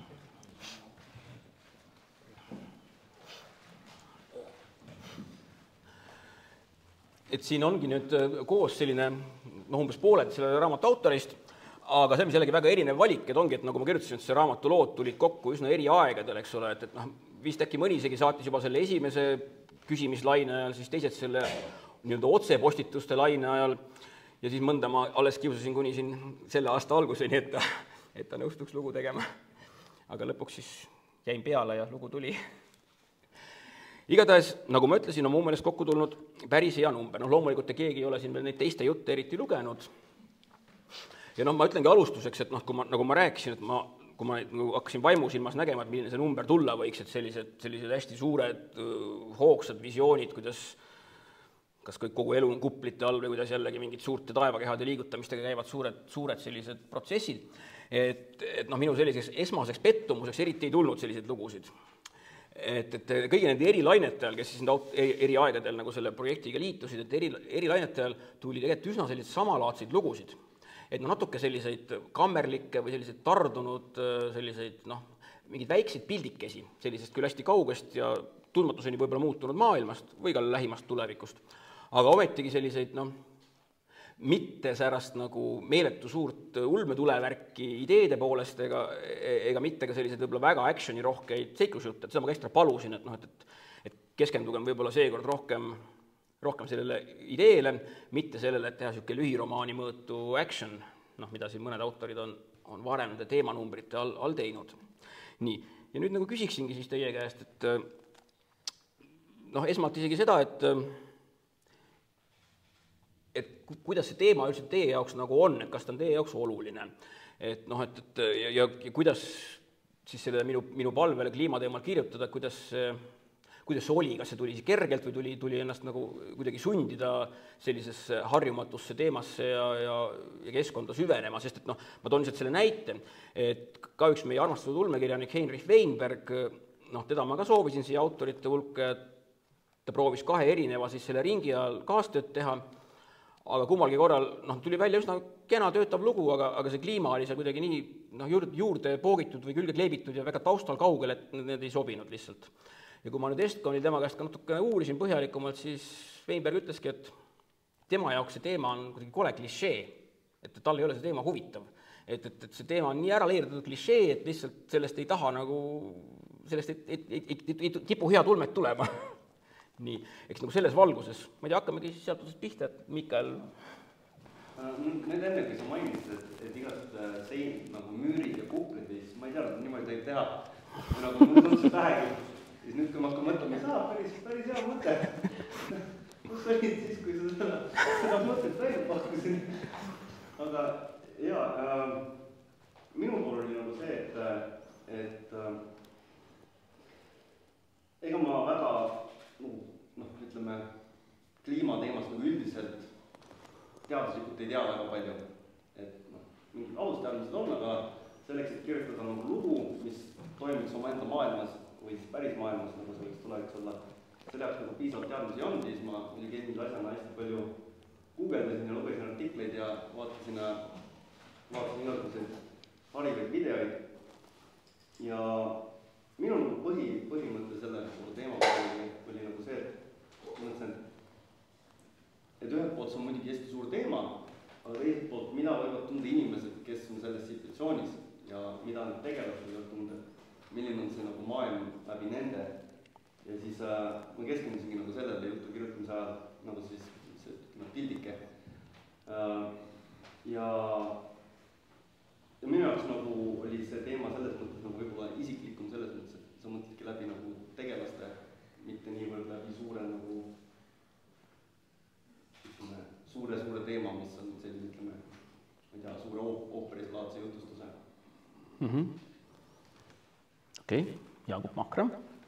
Et siin ongi nüüd koos selline, umbes pooled selle raamatu autorist, aga see on jällegi väga erinev valik, et ongi, et nagu ma kirjutasin, et see raamatu lood tulid kokku üsna eri aegadel, eks ole, et vist äkki mõni isegi saatis juba selle esimese küsimislaine ajal, siis teised selle otsepostituste laine ajal ja siis mõnda ma alles kiusasin kuni siin selle aasta alguseni, et ta nõustuks lugu tegema. Aga lõpuks siis jäin peale ja lugu tuli. Igatahes, nagu ma ütlesin, on mu meelest kokku tulnud päris hea number. Loomulikult keegi ei ole siin veel neid teiste jutte eriti lugenud. Ja ma ütlengi alustuseks, et nagu ma rääkisin, et kui ma hakkasin vaimusilmas nägema, et milline see number tulla võiks, et sellised hästi suured hoogsad visioonid, kuidas kas kogu elu on kuplite all või kuidas jällegi mingid suurte taevakehade liigutamistega käivad suured sellised protsessid. Et minu selliseks esmaseks pettumuseks eriti ei tulnud selliseid lugusid. Et kõigi nende erilainete ajal, kes siis eri aegadel nagu selle projektiga liitusid, et erilainete ajal tuli tegelikult üsna selliseid samalaadseid lugusid. Et natuke selliseid kammerlikke või selliseid tardunud, selliseid mingid väikseid pildikesi, sellisest küll hästi kaugest ja tundmatuseni võib-olla muutunud maailmast või ka lähimast tulevikust. Aga ometigi selliseid, mitte särast nagu meeletu suurt ulmetulevärki ideede poolest ega mitte ka selliseid võib-olla väga actioni rohkeid seiklusjutte, et seda ma ka ekstra palusin, et keskendugem võib-olla seekord rohkem sellele ideele, mitte sellele, et teha selline lühiromaani mõõtu action, mida siin mõned autorid on varem nende teemanumbrite all teinud. Nii, ja nüüd nagu küsiksingi siis teie käest, et esmalt isegi seda, et kuidas see teema üldse teie jaoks nagu on, et kas ta on teie jaoks oluline. Ja kuidas siis selle minu palvele kliimateemal kirjutada, kuidas kuidas see oli, kas see tuli kergelt või tuli ennast nagu kuidagi sundida sellisesse harjumatusse teemasse ja keskkonda süvenema, sest et noh, ma toon lihtsalt selle näite, et ka üks meie armastatud ulmekirjanik Heinrich Weinberg, noh, teda ma ka soovisin siia autorite hulka, et ta proovis 2 erineva siis selle ringi ajal kaastööd teha, aga kummalgi korral noh, tuli välja üsna kena töötav lugu, aga see kliima oli seal kuidagi nii noh, juurde poogitud või külge kleebitud ja väga taustal kaugel, et need ei sobinud lihtsalt. Ja kui ma nüüd Estconil tema käest ka natuke uurisin põhjalikumalt, siis Weinberg ütleski, et tema jaoks see teema on kuidagi kole klišee, et tal ei ole see teema huvitav. Et see teema on nii ära leerdatud klišee, et lihtsalt sellest ei taha nagu, sellest ei kipu head ulmet tulema. Nii, eks nagu selles valguses, ma ei tea, hakkamegi siis sealt osast pihta, et Mikael... Need enne, kui sa mainisid, et igast sein nagu müürid ja kukrid, siis ma ei tea, et niimoodi võib teha. Või nagu mul tundus see pähegi, siis nüüd, kui ma hakkan mõtlema, ei saa, päris hea mõte. Kus olid siis, kui seda mõtet välja pakkusin? Aga jaa, minu pool oli nagu see, et ega ma väga ütleme, kliimateemast nagu üldiselt teaduslikult ei tea väga palju. Et mingid alusteadmised on, aga selleks, et kirjutada nagu lugu, mis toimiks oma enda maailmas või siis päris maailmas, nagu see võiks tuleviks olla, selle jaoks nagu piisavalt teadmisi on, siis ma oligi esimese asjana hästi palju guugeldasin ja lugesin artikleid ja vaatasin igasuguseid harivaid videoid. Ja minu nagu põhimõte selle teema oli nagu see, et mõtlesin, et ühelt poolt see on muidugi hästi suur teema, aga teiselt poolt mida võivad tunda inimesed, kes on selles situatsioonis ja mida need tegelased võivad tunda, milline on see nagu maailm läbi nende. Ja siis ma keskendusingi nagu sellele jutu kirjutamise ajal nagu siis tildike. Ja minu jaoks nagu oli see teema selles mõttes nagu võib-olla isiklikum selles mõttes, et sa mõtledki läbi nagu tegelaste, mitte niivõrd läbi suure nagu suure teema, mis on selline, ütleme, ma ei tea, suure ooperislaadse jutustuse. Okei, Jaagup Makra.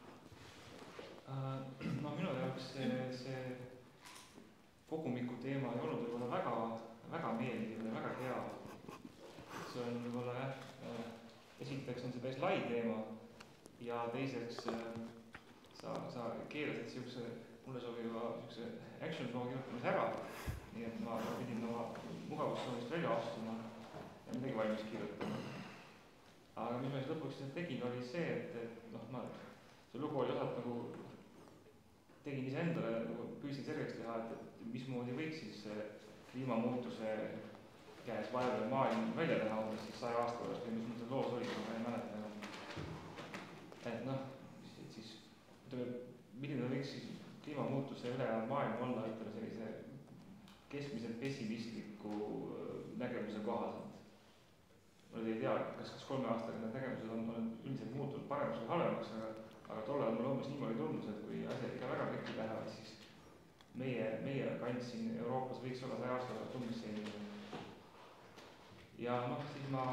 No minu jaoks see kogumiku teema ei olnud võib-olla väga meeldiv ja väga hea. See on võib-olla esiteks on see päris lai teema ja teiseks sa keelasid siukse mulle sobiva action loo kirjutamise ära, nii et ma pidin oma mugavussoonist välja astuma ja midagi valmis kirjutama. Aga mis ma siis lõpuks tegin, oli see, et see lugu oli osalt nagu tegin iseendale, püüdsin selgeks teha, et mismoodi võiks siis kliimamuutuse käes vaevav maailm välja teha umbes 100 aasta pärast või mis mul see loos oli, ma ei mäleta enam. Et siis milline võiks siis kliimamuutuse ülejäänud maailm olla, ütleme sellise keskmiselt pessimistliku nägemuse kohaselt. Ma ei tea, kas 3 aastaga need nägemused on üldiselt muutunud paremaks või halvemaks, aga tollal mul umbes niimoodi tundus, et kui asjad ikka väga pekki lähevad, siis meie kant siin Euroopas võiks olla 100 aasta pärast umbes selline. Ja siis ma,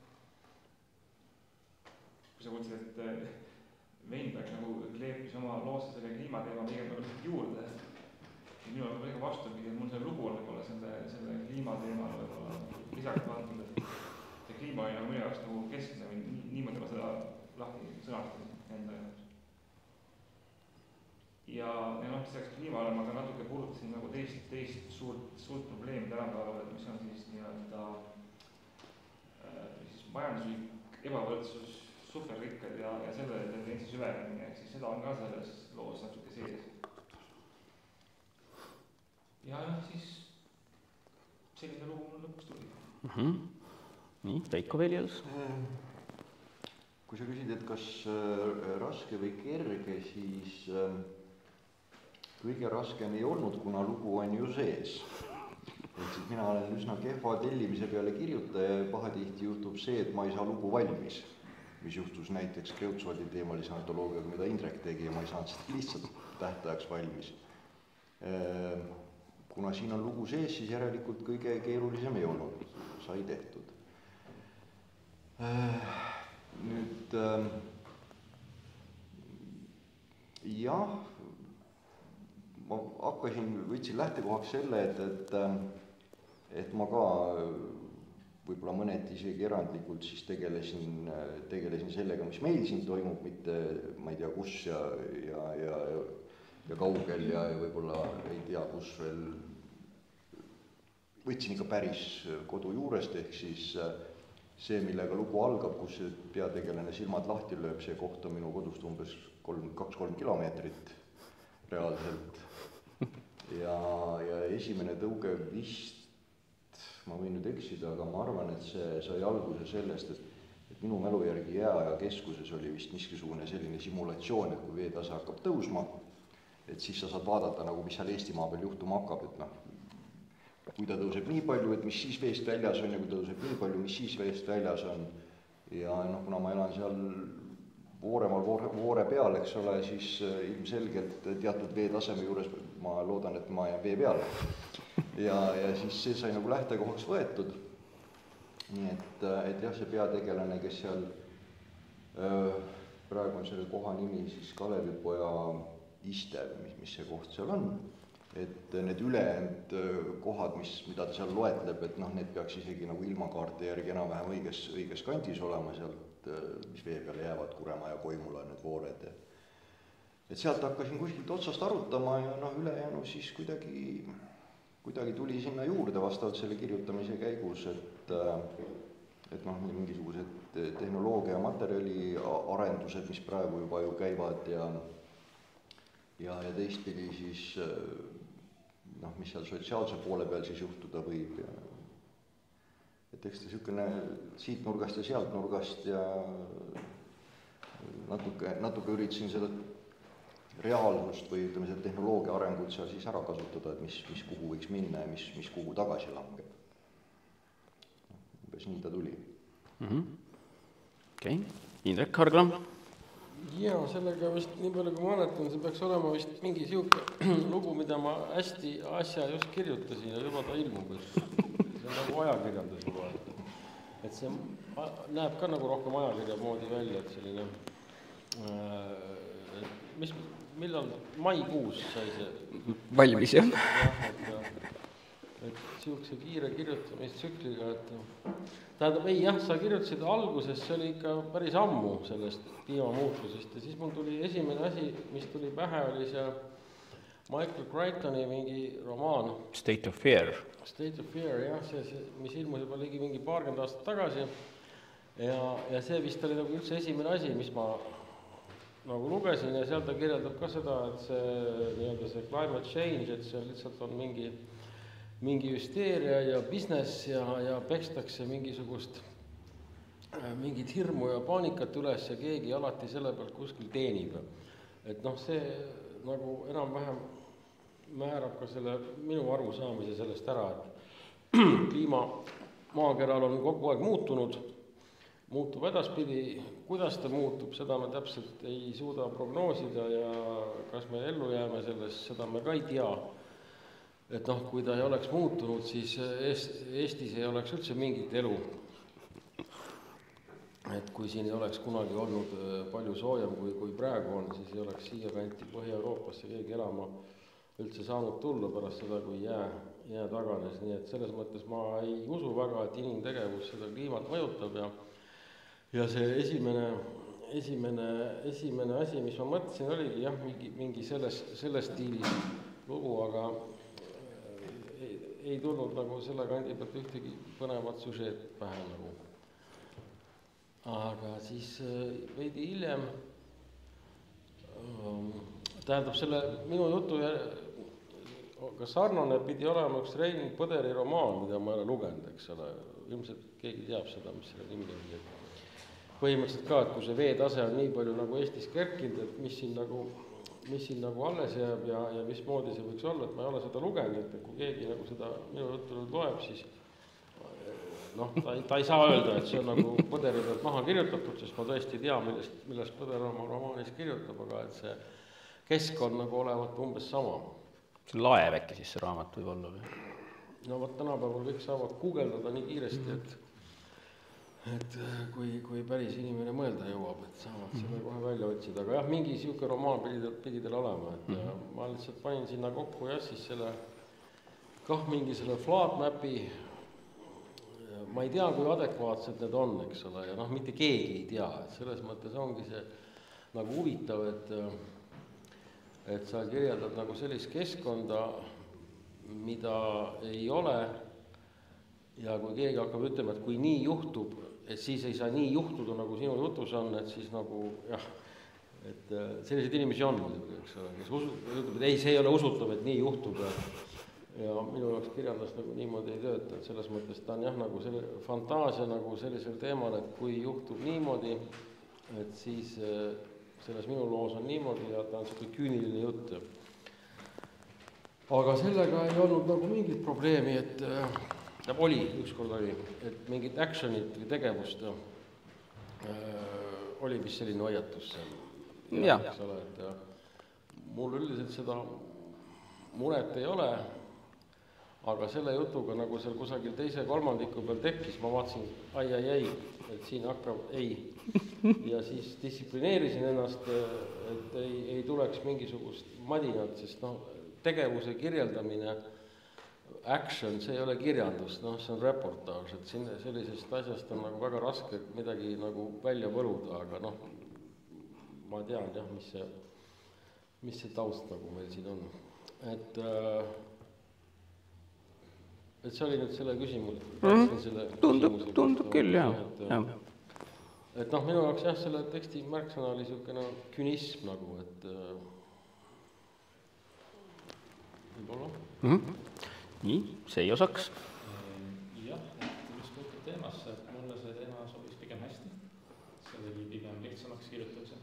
kui sa mõtlesid, et Weinberg nagu kleepis oma loosse selle kliimateema pigem nagu juurde. Ja minu on väga vastupidi, et mul selle lugu on võib-olla selle kliimateemale võib-olla lisaks pandud, et see kliima oli nagu minu jaoks nagu keskne või niimoodi ma seda lahti sõnastasin enda jaoks. Ja lisaks kliimale ma ka natuke puudutasin nagu teist suurt probleemi tänapäeval, mis on siis nii-öelda majanduslik ebavõrdsus, superrikkad ja selle tendentsi süvenemine, ehk siis seda on ka selles loos natuke sees. Ja siis selline lugu mul lõpuks tuli. Nii, Veiko Veljels. Kui sa küsid, et kas raske või kerge, siis kõige raskem ei olnud, kuna lugu on ju sees. Et mina olen üsna kehva tellimise peale kirjutaja ja pahatihti juhtub see, et ma ei saa lugu valmis, mis juhtus näiteks Kreutzwaldi teemalise antoloogiaga, mida Indrek tegi ja ma ei saanud seda lihtsalt tähtajaks valmis. Kuna siin on lugu sees, siis järelikult kõige keerulisem ei olnud, sai tehtud. Nüüd jah, ma võtsin lähtekohaks selle, et ma ka võib-olla mõneti isegi erandlikult siis tegelesin sellega, mis meil siin toimub, mitte ma ei tea, kus ja kaugel ja võib-olla ei tea, kus veel. Võtsin ikka päris kodu juurest, ehk siis see, millega lugu algab, kus peategelane silmad lahti lööb, see koht on minu kodust umbes 2-3 kilomeetrit reaalselt. Ja esimene tõuge vist, ma võin nüüd eksida, aga ma arvan, et see sai alguse sellest, et minu mälu järgi jääaja keskuses oli vist miskisugune selline simulatsioon, et kui veetase hakkab tõusma, et siis sa saad vaadata, nagu mis seal Eestimaa peal juhtuma hakkab, et kui ta tõuseb nii palju, et mis siis veest väljas on ja kui ta tõuseb nii palju, mis siis veest väljas on. Ja kuna ma elan seal Vooremaal Voore peal, eks ole, siis ilmselgelt teatud veetaseme juures ma loodan, et ma jään vee peale. Ja siis see sai nagu lähtekohaks võetud. Nii et jah, see peategelane, kes seal, praegu on selle koha nimi siis Kalevipoja Istev, mis see koht seal on. Et need ülejäänud kohad, mida ta seal loetleb, et need peaks isegi nagu ilmakaarte järgi enam-vähem õiges kandis olema sealt, mis vee peale jäävad, Kuremaa ja Koimula need Voored. Et sealt hakkasin kuskilt otsast arutama ja ülejäänu siis kuidagi tuli sinna juurde vastavalt selle kirjutamise käigus, et mingisugused tehnoloogia ja materjali arendused, mis praegu juba ju käivad ja teistpidi siis mis seal sotsiaalse poole peal siis juhtuda võib ja et eks ta niisugune siit nurgast ja sealt nurgast ja natuke üritasin seda reaalsust või ütleme, seda tehnoloogia arengut seal siis ära kasutada, et mis kuhu võiks minna ja mis kuhu tagasi langeb. Umbes nii ta tuli. Okei. Indrek Hargla. Jaa, sellega vist nii palju kui ma mäletan, see peaks olema vist mingi siuke lugu, mida ma hästi asja just kirjutasin ja juba ta ilmub. See on nagu ajakirjandus juba. Et see näeb ka nagu rohkem ajakirja moodi välja, et selline millal maikuus sai see valmis, jah. Et siukse kiire kirjutamistsükliga, tähendab, sa kirjutasid alguses, see oli ikka päris ammu sellest kliimamuutusest ja siis mul tuli esimene asi, mis tuli pähe, oli see Michael Crichtoni mingi romaan State of Fear, jah, see, mis ilmus juba ligi mingi paarkümmend aastat tagasi ja see vist oli nagu üldse esimene asi, mis ma nagu lugesin ja seal ta kirjeldab ka seda, et see climate change, et see lihtsalt on mingi hüsteeria ja business ja pekstakse mingit hirmu ja paanikat üles ja keegi alati selle pealt kuskil teenib. Et see nagu enam-vähem määrab ka selle minu arusaamise sellest ära, et kliima maakeral on kogu aeg muutub edaspidi, kuidas ta muutub, seda me täpselt ei suuda prognoosida ja kas me ellu jääme sellest, seda me ka ei tea. Et kui ta ei oleks muutunud, siis Eestis ei oleks üldse mingit elu. Et kui siin ei oleks kunagi olnud palju soojem kui praegu on, siis ei oleks siia kanti Põhja-Euroopasse keegi elama üldse saanud tulla pärast seda, kui jää taganes. Nii et selles mõttes ma ei usu väga, et inimtegevus seda kliimat mõjutab ja see esimene asi, mis ma mõtlesin, oligi mingi selles stiilis lugu, aga ei tulnud nagu selle kandi pealt ühtegi põnevat süžeet pähe nagu. Aga siis veidi hiljem, tähendab selle minu jutu ka sarnane pidi olema üks Rein Põderi romaan, mida ma ei ole lugenud, eks ole. Ilmselt keegi teab seda, mis selle nimi oli. Põhimõtteliselt ka, et kui see veetase on nii palju nagu Eestis kerkinud, et mis siin nagu alles jääb ja mismoodi see võiks olla, et ma ei ole seda lugenud, et kui keegi nagu seda minu juttu loeb, siis ta ei saa öelda, et see on nagu Põderi pealt maha kirjutatud, sest ma tõesti ei tea, millest Põder oma romaanis kirjutab, aga et see keskkond nagu olevat umbes sama. See on laev äkki siis see raamat võib olla või? No tänapäeval kõik saavad guugeldada nii kiiresti, et kui päris inimene mõelda jõuab, et saavad selle kohe välja otsida, aga jah, mingi siuke romaan pidi teil olema, et ma lihtsalt panin sinna kokku jah, siis selle mingi selle flat mapi, ma ei tea, kui adekvaatsed need on, eks ole, ja mitte keegi ei tea, et selles mõttes ongi see nagu huvitav, et sa kirjeldad nagu sellist keskkonda, mida ei ole, ja kui keegi hakkab ütlema, et kui nii juhtub, et siis ei saa nii juhtuda, nagu sinu jutus on, et siis nagu jah, et selliseid inimesi on muidugi, eks ole, kes ütleb, et ei, see ei ole usutav, et nii juhtub ja minu jaoks kirjandus nagu niimoodi ei tööta, et selles mõttes ta on jah, nagu selle fantaasia nagu sellisel teemal, et kui juhtub niimoodi, et siis selles minu loos on niimoodi ja ta on selline küüniline jutt. Aga sellega ei olnud nagu mingit probleemi, et ükskord oli, et mingit actionit või tegevust oli vist selline hoiatus seal. Eks ole, et mul üldiselt seda muret ei ole, aga selle jutuga nagu seal kusagil teise kolmandiku peal tekkis, ma vaatasin, ai, et siin hakkab ja siis distsiplineerisin ennast, et ei tuleks mingisugust madinat, sest tegevuse kirjeldamine, action, see ei ole kirjandus, see on reportaaž, et siin sellisest asjast on nagu väga raske midagi nagu välja võluda, aga ma tean jah, mis see taust nagu meil siin on. Et see oli nüüd selle küsimus. Tundub küll, jah. Et minu jaoks jah, selle teksti märksõna oli selline künism nagu, et võib-olla. Nii, see ei osaks. Jah, mis puutub teemasse, et mulle see teema sobis pigem hästi. See oli pigem lihtsamaks kirjutamise.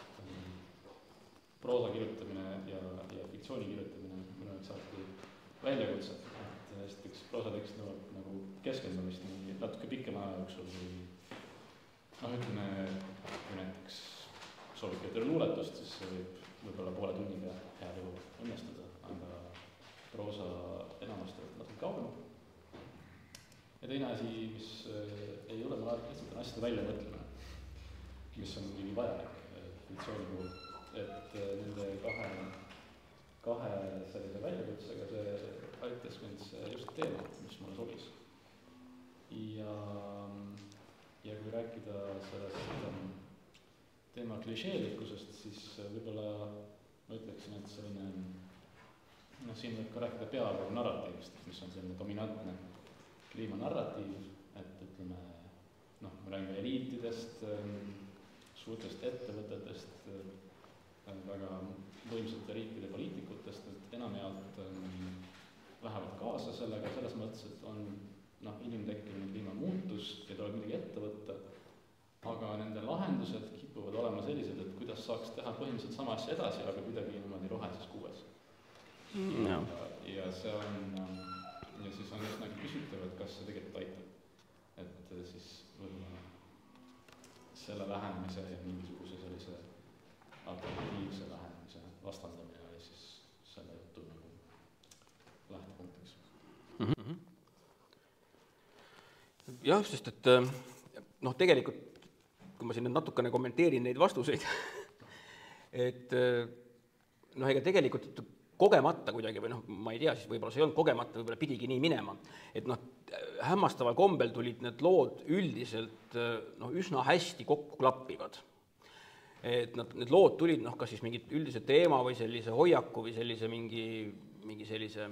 Proosa kirjutamine ja fiktsiooni kirjutamine minu jaoks alati väljakutse. Esiteks proosatekst nõuab nagu keskendumist nii natuke pikema aja jooksul või ütleme, kui näiteks soovib teile luuletust, siis see võib-olla poole tunniga heal juhul õnnestuda, aga proosa enamasti natuke kauem. Ja teine asi, mis ei ole mul lihtsalt on asjade väljamõtlemine, mis on muidugi vajalik fiktsiooni puhul, et nende kahe sellise väljakutsega see aitas mind just teema, mis mulle sobis. Ja kui rääkida sellest teema klišeelikkusest, siis võib-olla ma ütleksin, et selline, siin võib ka rääkida peaaegu narratiivist, mis on selline dominantne kliimanarratiiv, et ütleme, me räägime eliitidest, suurtest ettevõtetest, väga võimsate riikide poliitikutest, et enamjaolt lähevad kaasa sellega selles mõttes, et on inimtekkeline kliimamuutus ja tuleb midagi ette võtta, aga nende lahendused kipuvad olema sellised, et kuidas saaks teha põhimõtteliselt sama asja edasi, aga kuidagi niimoodi rohelises kuues. No. Ja see on, ja siis on just nagu küsitav, et kas see tegelikult aitab. Et siis võime selle lähenemise ja mingisuguse sellise alternatiivse lähenemise vastandamine oli siis selle jutu nagu lähtepunktiks. Jah, sest et tegelikult, kui ma siin natukene kommenteerin neid vastuseid, et ega tegelikult kogemata kuidagi või ma ei tea, siis võib-olla see ei olnud kogemata, võib-olla pidigi nii minema, et hämmastaval kombel tulid need lood üldiselt üsna hästi kokku klappivad. Et need lood tulid kas siis mingit üldise teema või sellise hoiaku või sellise mingi sellise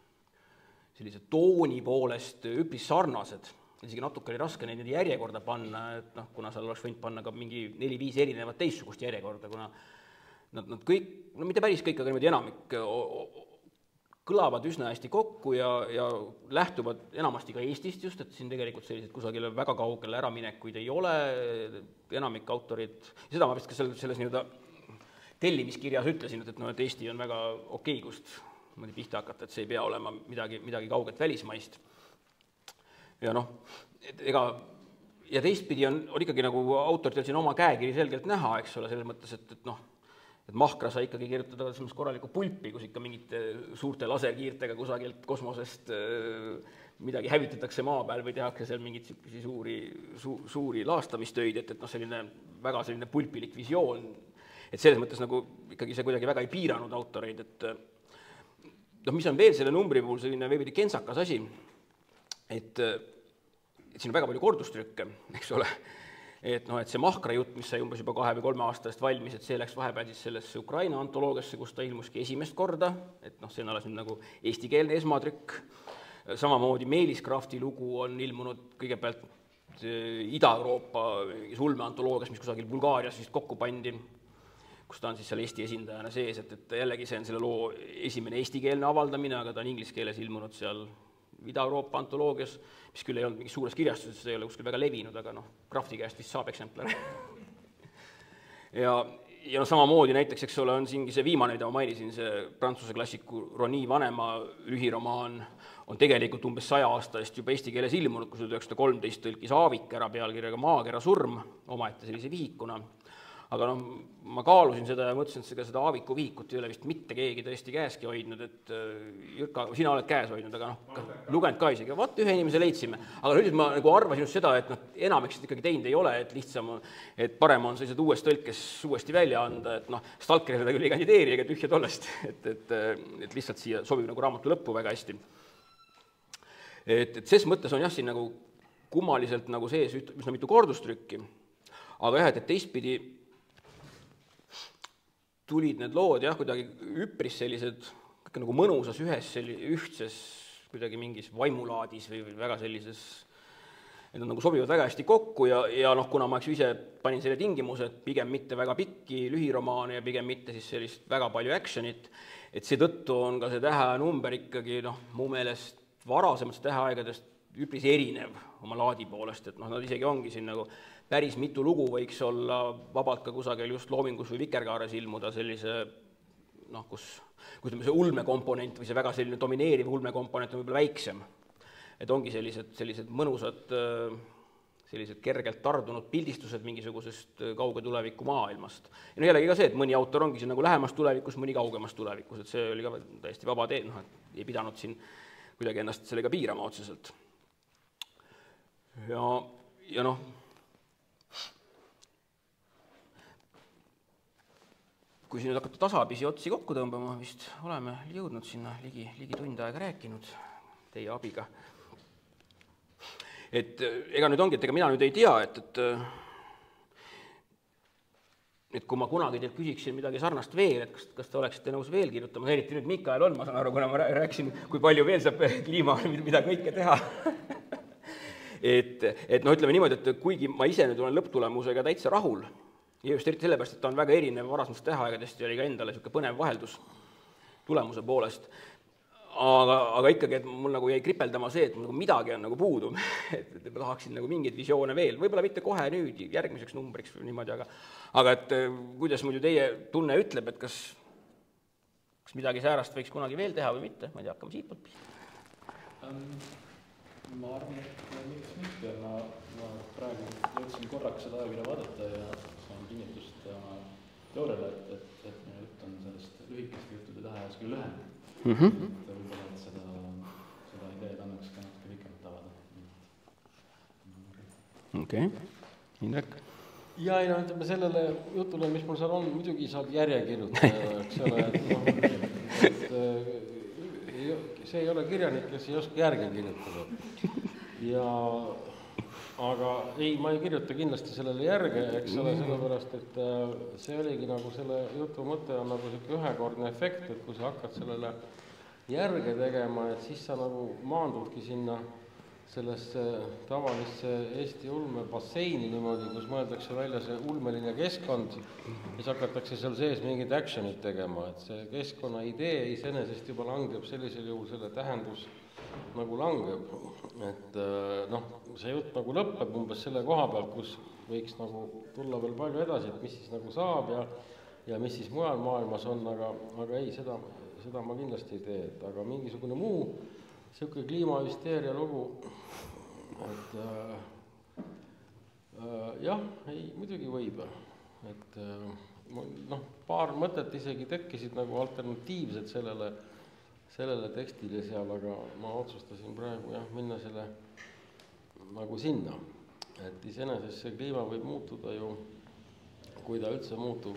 tooni poolest üpris sarnased. Isegi natuke oli raske neid järjekorda panna, et kuna seal oleks võinud panna ka mingi 4-5 erinevat teistsugust järjekorda, kuna nad kõik, mitte päris kõik, aga niimoodi enamik kõlavad üsna hästi kokku ja lähtuvad enamasti ka Eestist just, et siin tegelikult sellised kusagile väga kaugele äraminekuid ei ole, enamik autorid, seda ma vist ka selles nii-öelda tellimiskirjas ütlesin, et Eesti on väga okei, kust pihta hakata, et see ei pea olema midagi kauget välismaist. Ja ja teistpidi on ikkagi nagu autoritel siin oma käekiri selgelt näha, eks ole, selles mõttes, et et Mahkra sai ikkagi kirjutada sellist korralikku pulpi, kus ikka mingite suurte laserkiirtega kusagilt kosmosest midagi hävitatakse maa peal või tehakse seal mingeid suuri laastamistöid, et selline väga selline pulpilik visioon, et selles mõttes nagu ikkagi see kuidagi väga ei piiranud autoreid, et mis on veel selle numbri puhul selline veidi kentsakas asi, et siin on väga palju kordustrükke, eks ole, et see Mahkra jutt, mis sai umbes juba 2 või 3 aastast valmis, et see läks vahepeal siis sellesse Ukraina antoloogiasse, kus ta ilmuski esimest korda, et see on alles nüüd nagu eestikeelne esmatrükk, samamoodi Meelis Krafti lugu on ilmunud kõigepealt Ida-Euroopa ulmeantoloogias, mis kusagil Bulgaarias vist kokku pandi, kus ta on siis seal Eesti esindajana sees, et jällegi see on selle loo esimene eestikeelne avaldamine, aga ta on inglise keeles ilmunud seal Ida-Euroopa antoloogias, mis küll ei olnud mingis suures kirjastuses, see ei ole kuskil väga levinud, aga Krafti käest vist saab eksemplare. ja samamoodi näiteks, eks ole, on siingi see viimane, mida ma mainisin, see prantsuse klassiku Roni vanema lühiromaan on tegelikult umbes 100 aasta eest juba eesti keeles ilmunud, kus 1913 tõlkis Aavik ära pealkirjaga Maakera surm, omaette sellise vihikuna. Aga ma kaalusin seda ja mõtlesin, et seda Aaviku vihikut ei ole vist mitte keegi tõesti käeski hoidnud, et Jürka, sina oled käes hoidnud, aga lugenud ka isegi, vaat ühe inimese leidsime. Aga nüüd ma nagu arvasin just seda, et enameks ikkagi teinud ei ole, et lihtsam, et parem on sellised uues tõlkes uuesti välja anda, et Stalkeri seda küll ei kandideeri ega tühja tollest, et lihtsalt siia sobib nagu raamatu lõppu väga hästi. Et ses mõttes on jah siin nagu kummaliselt nagu sees üsna mitu kordustrükki, aga jah, et teistpidi tulid need lood jah, kuidagi üpris sellised nagu mõnusas ühtses kuidagi mingis vaimulaadis või väga sellises, et nad nagu sobivad väga hästi kokku ja kuna ma ise panin selle tingimuse, et pigem mitte väga pikki lühiromaane ja pigem mitte siis sellist väga palju actionit, et seetõttu on ka see tähenumber ikkagi mu meelest varasemast täheaegadest üpris erinev oma laadi poolest, et nad isegi ongi siin nagu päris mitu lugu võiks olla vabalt ka kusagil just Loomingus või Vikerkaares ilmuda sellise, kus see ulmekomponent või see väga selline domineeriv ulmekomponent on võib-olla väiksem. Et ongi sellised mõnusad, sellised kergelt tardunud pildistused mingisugusest kauge tuleviku maailmast. Ja jällegi ka see, et mõni autor ongi siin nagu lähemas tulevikus, mõni kaugemas tulevikus, et see oli ka täiesti vaba tee, ei pidanud siin kuidagi ennast sellega piirama otseselt. Ja kui siin nüüd hakata tasapisi otsi kokku tõmbama, vist oleme jõudnud sinna ligi tund aega rääkinud teie abiga. Et ega nüüd ongi, et ega mina nüüd ei tea, et kui ma kunagi teilt küsiksin midagi sarnast veel, et kas te oleksite nõus veel kirjutama, eriti nüüd Mikael on, ma saan aru, kuna ma rääkisin, kui palju veel saab kliima, mida kõike teha. Et ütleme niimoodi, et kuigi ma ise nüüd olen lõpptulemusega täitsa rahul, ja just eriti sellepärast, et ta on väga erinev varasemast täheaegadest ja oli ka endale niisugune põnev vaheldus tulemuse poolest. Aga ikkagi, et mul nagu jäi kripeldama see, et nagu midagi on nagu puudu, et ma tahaksin nagu mingeid visioone veel, võib-olla mitte kohe nüüd järgmiseks numbriks või niimoodi, aga et kuidas muidu teie tunne ütleb, et kas midagi säärast võiks kunagi veel teha või mitte, ma ei tea, hakkame siit poolt pihta. Ma arvan, et miks mitte, ma praegu jõudsin korraks seda ajakirja vaadata ja saan kinnitust oma teooriale, et minu jutt on sellest lühikeste juttude täheajas küll lühem. Et võib-olla, et seda ideed annaks ka natuke pikemalt avada. Okei, Indrek? Ja ütleme sellele jutule, mis mul seal on, muidugi saab järje kirjutada, eks ole, see ei ole kirjanik, kes ei oska järge kirjutada. Aga ei, ma ei kirjuta kindlasti sellele järge, eks ole, sellepärast, et see oligi nagu selle jutu mõte on nagu ühekordne efekt, et kui sa hakkad sellele järge tegema, et siis sa nagu maandudki sinna sellesse tavalisse Eesti ulmebasseini niimoodi, kus mõeldakse välja see ulmeline keskkond, siis hakatakse seal sees mingid actionid tegema, et see keskkonna idee iseenesest juba langeb sellisel juhul selle tähendus nagu langeb, et see jutt nagu lõpeb umbes selle koha peal, kus võiks nagu tulla veel palju edasi, et mis siis nagu saab ja mis siis mujal maailmas on, aga ei, seda ma kindlasti ei tee, aga mingisugune muu niisugune kliimahüsteeria lugu, et jah, ei, muidugi võib, et noh, paar mõtet isegi tekkisid nagu alternatiivsed sellele tekstile seal, aga ma otsustasin praegu jah, minna selle nagu sinna. Et iseenesest see kliima võib muutuda ju, kui ta üldse muutub,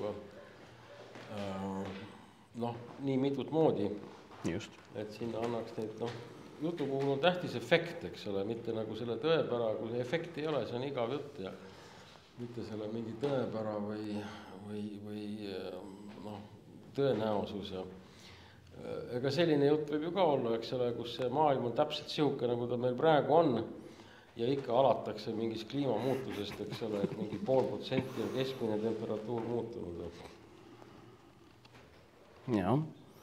noh, nii mitut moodi. Just. Et sinna annaks neid, noh, jutu puhul on tähtis efekt, eks ole, mitte nagu selle tõepära, kui see efekt ei ole, see on igav jutt ja mitte selle mingi tõepära või noh, tõenäosus ja ega selline jutt võib ju ka olla, eks ole, kus see maailm on täpselt sihuke, nagu ta meil praegu on ja ikka alatakse mingist kliimamuutusest, eks ole, et mingi 0,5% on keskmine temperatuur muutunud. Jah.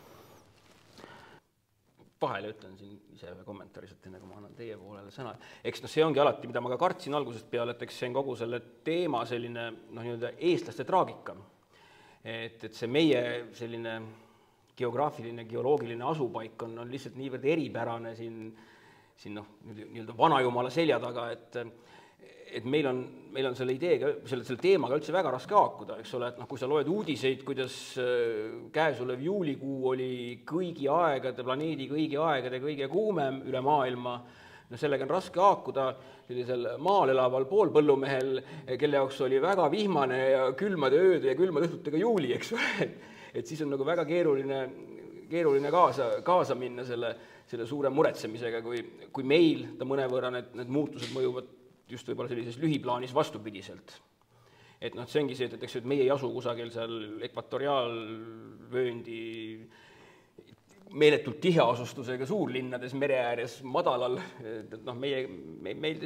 Vahele ütlen siin ise ühe kommentaarised, enne kui ma annan teie poolele sõna. Eks see ongi alati, mida ma ka kartsin algusest peale, et eks see on kogu selle teema selline nii-öelda eestlaste traagika. Et see meie selline geograafiline, geoloogiline asupaik on lihtsalt niivõrd eripärane siin nii-öelda vanajumala selja taga, et meil on selle ideega, selle teemaga üldse väga raske haakuda, eks ole, et kui sa loed uudiseid, kuidas käesolev juulikuu oli kõigi aegade, planeedi kõigi aegade kõige kuumem üle maailma, sellega on raske haakuda sellisel maal elaval poolpõllumehel, kelle jaoks oli väga vihmane ja külmade ööde ja külmade õhtutega juuli, eks ole, et siis on nagu väga keeruline kaasa minna selle suure muretsemisega, kui meil ta mõnevõrra need muutused mõjuvad just võib-olla sellises lühiplaanis vastupidiselt. Et see ongi see, et meie ei asu kusagil seal ekvatoriaalvööndi meeletult tiheasustusega suurlinnades mere ääres madalal, meil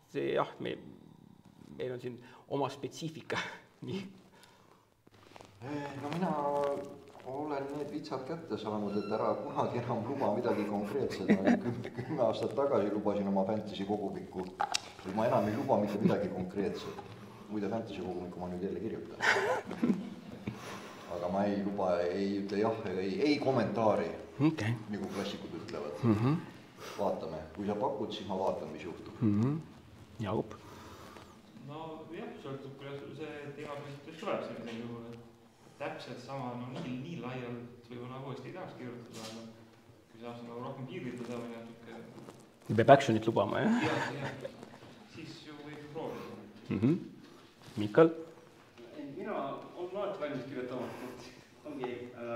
on siin oma spetsiifika. Nii. No mina olen need vitsad kätte saanud, et ära kunagi enam luba midagi konkreetset. 10 aastat tagasi lubasin oma fantasy kogumikku, et ma enam ei luba mitte midagi konkreetset. Muide fantasy kogumikku ma nüüd jälle kirjutan. Aga ma ei luba, ei ütle jah, ei kommentaari, nagu klassikud ütlevad. Vaatame, kui sa pakud, siis ma vaatan, mis juhtub. Jaagup. No jah, sõltub, kuidas see teemapüstitus tuleb sellisel juhul. Täpselt sama, nii laialt võib-olla uuesti ei tahaks kirjutada, aga kui saaks rohkem piiritada või natuke... Peab actionit lubama, jah? Jah, siis ju võib proovida. Mikal? Mina olen alati valmis kirjutama. Ongi,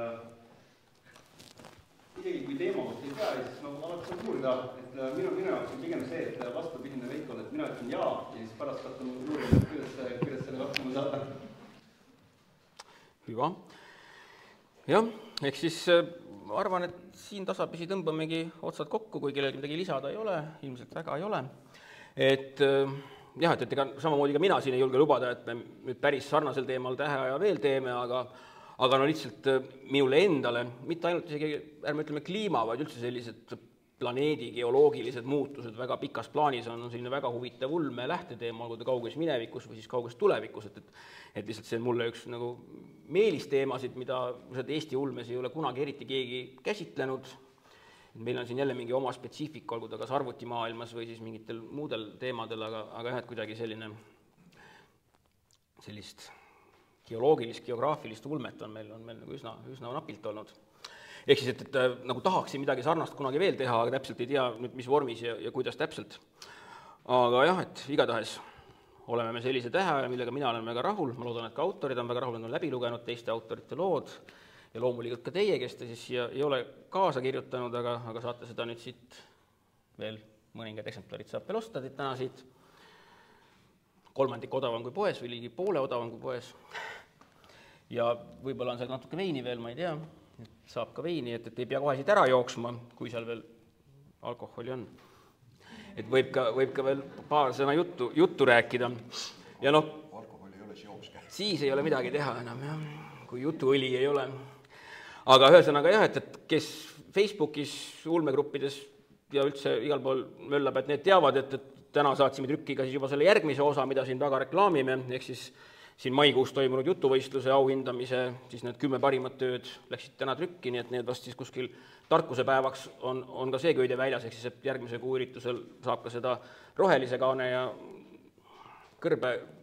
isegi kui teema kohta ei tea, siis alati saab uurida, et minu jaoks on pigem see, et vastupidine Veikole, et mina ütlen jaa ja siis pärast katsun uurida, kuidas selle hakkama saada. Hüva. Jah, eks siis arvan, et siin tasapisi tõmbamegi otsad kokku, kui kellelgi midagi lisada ei ole, ilmselt väga ei ole. Et jah, et ega samamoodi ka mina siin ei julge lubada, et me nüüd päris sarnasel teemal täheaja veel teeme, aga lihtsalt minule endale, mitte ainult isegi, ärme ütleme kliima, vaid üldse sellised planeedi geoloogilised muutused väga pikas plaanis on selline väga huvitav ulme lähteteema, olgu ta kauges minevikus või siis kauges tulevikus, et lihtsalt see on mulle üks nagu meelisteemasid, mida Eesti ulmes ei ole kunagi eriti keegi käsitlenud. Meil on siin jälle mingi oma spetsiifika, olgu ta kas arvutimaailmas või siis mingitel muudel teemadel, aga jah, et kuidagi sellist geoloogilist, geograafilist ulmet on meil nagu üsna napilt olnud. Ehk siis, et nagu tahaksin midagi sarnast kunagi veel teha, aga täpselt ei tea nüüd, mis vormis ja kuidas täpselt. Aga jah, et igatahes oleme me sellise täheaja, millega mina olen väga rahul. Ma loodan, et ka autorid on väga rahul, nad on läbi lugenud teiste autorite lood ja loomulikult ka teie, kes te siis ei ole kaasa kirjutanud, aga saate seda nüüd siit veel mõningad eksemplarid saab veel osta täna siit. 3 odavam kui poes või ligi poole odavam kui poes. Ja võib-olla on seal natuke veini veel, ma ei tea. Saab ka veini, et ei pea kohe siit ära jooksma, kui seal veel alkoholi on. Et võib ka veel paar sõna juttu rääkida. Ja alkoholi ei ole, siis jookske. Siis ei ole midagi teha enam, jah, kui jutuõli ei ole. Aga ühesõnaga jah, et kes Facebookis, ulmegruppides ja üldse igal pool möllab, et need teavad, et täna saatsime trükkiga siis juba selle järgmise osa, mida siin taga reklaamime, ehk siis siin maikuus toimunud jutuvõistluse auhindamise, siis need 10 parimat tööd läksid täna trükki, nii et need vast siis kuskil tarkuse päevaks on ka see köide väljas, ehk siis et järgmise kuu üritusel saab ka seda rohelise kaane ja kõrbe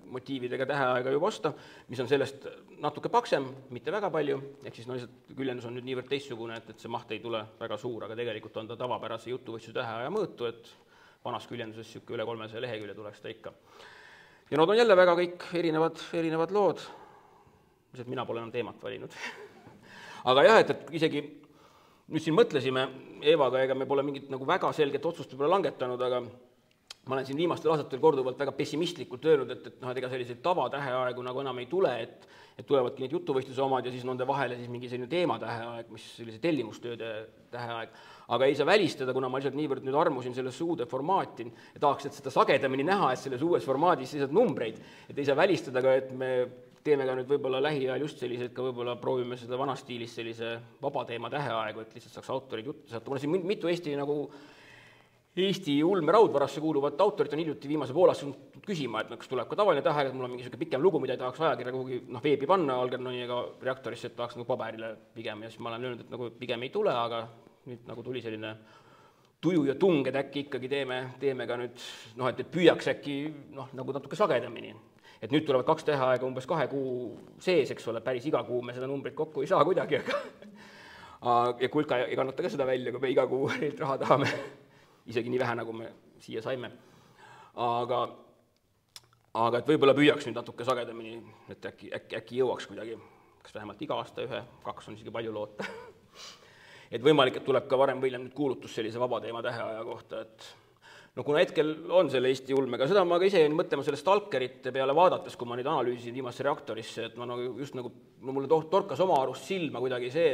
motiividega täheaega juba osta, mis on sellest natuke paksem, mitte väga palju, ehk siis no lihtsalt küljendus on nüüd niivõrd teistsugune, et see maht ei tule väga suur, aga tegelikult on ta tavapärase jutuvõistluse täheaja mõõtu, et vanas küljenduses niisugune üle 300 lehekülje tuleks ta ikka. Ja nad on jälle väga kõik erinevad lood, mis mina pole enam teemat valinud. Aga jah, et isegi nüüd siin mõtlesime Eevaga, ega me pole mingit nagu väga selget otsust võib-olla langetanud, aga ma olen siin viimastel aastatel korduvalt väga pessimistlikult öelnud, et ega selliseid tavatäheaegu nagu enam ei tule, et tulevadki need jutuvõistluse omad ja siis nende vahele siis mingi selline teematäheaeg, mis sellise tellimustööde täheaeg. Aga ei saa välistada, kuna ma lihtsalt niivõrd nüüd armusin sellesse uude formaati ja tahaks, et seda sagedamini näha, et selles uues formaadis lihtsalt numbreid, et ei saa välistada ka, et me teeme ka nüüd võib-olla lähiajal just sellised, ka võib-olla proovime seda vanastiilis sellise vaba teema täheaegu, et lihtsalt saaks autorid juttu saata. Mul on siin mitu Eesti ulme raudvarasse kuuluvat autorit on hiljuti viimase poolaasta küsima, et kas tuleb ka tavaline täheaeg, et mul on mingi pikem lugu, mida ei tahaks ajakirja kuhugi veebi panna Algernoniga reaktorisse, et tahaks nagu paberile pigem, ja siis ma olen öelnud, et nagu pigem ei tule, aga nüüd nagu tuli selline tuju ja tung, et äkki ikkagi teeme ka nüüd, et püüaks äkki nagu natuke sagedamini. Et nüüd tulevad 2 täheaega umbes 2 kuu sees, eks ole, päris iga kuu me seda numbrit kokku ei saa kuidagi, ja Kulka ei kannata ka seda välja, kui me iga kuu neilt raha tahame. Isegi nii vähe, nagu me siia saime. Aga et võib-olla püüaks nüüd natuke sagedamini, et äkki jõuaks kuidagi, kas vähemalt iga aasta 1-2 on isegi palju loota. Et võimalik, et tuleb ka varem või nüüd kuulutus sellise vaba teema täheaja kohta, et kuna hetkel on selle Eesti ulmega, seda ma ka ise jäin mõtlema selle stalkerite peale vaadates, kui ma neid analüüsisin viimasse reaktorisse, et ma just nagu mulle torkas oma arust silma kuidagi see,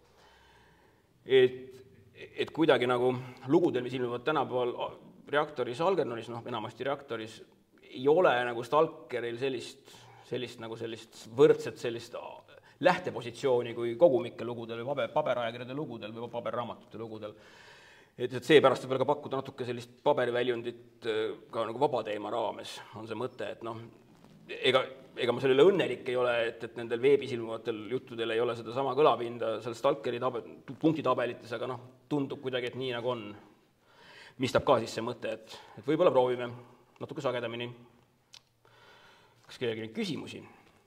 et kuidagi nagu lugudel, mis ilmuvad tänapäeval reaktoris Algernonis, enamasti reaktoris, ei ole nagu stalkeril sellist võrdset sellist lähtepositsiooni kui kogumike lugudel või paperajakirjade lugudel või paberraamatute lugudel. Et seepärast võib ka pakkuda natuke sellist paberiväljundit ka nagu vaba teema raames on see mõte, et ega ma sellele õnnelik ei ole, et nendel veebis ilmuvatel juttudel ei ole seda sama kõlapinda seal stalkeri punktitabelites, aga tundub kuidagi, et nii nagu on. Mistab ka siis see mõte, et võib-olla proovime natuke sagedamini. Kas kellelgi neid küsimusi?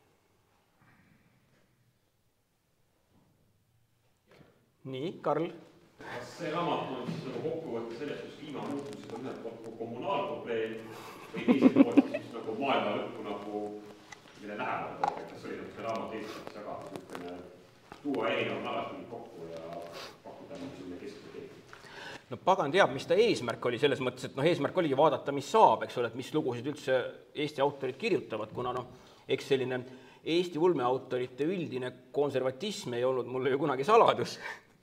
Nii, Karl? Kas see raamat on siis nagu kokkuvõtte sellest, kus kliimamuutused on ühelt poolt kommunaalprobleem või teiselt poolt siis nagu maailma lõppu nagu mille lähemale toog, et kas oli see raamat eestlaseks jagada, tuua erinevad narratiivid kokku ja pakkuda selline keskne tee? Pagan teab, mis ta eesmärk oli selles mõttes, et eesmärk oligi vaadata, mis saab, eks ole, et mis lugusid üldse Eesti autorid kirjutavad, kuna eks selline Eesti ulmeautorite üldine konservatism ei olnud mulle ju kunagi saladus.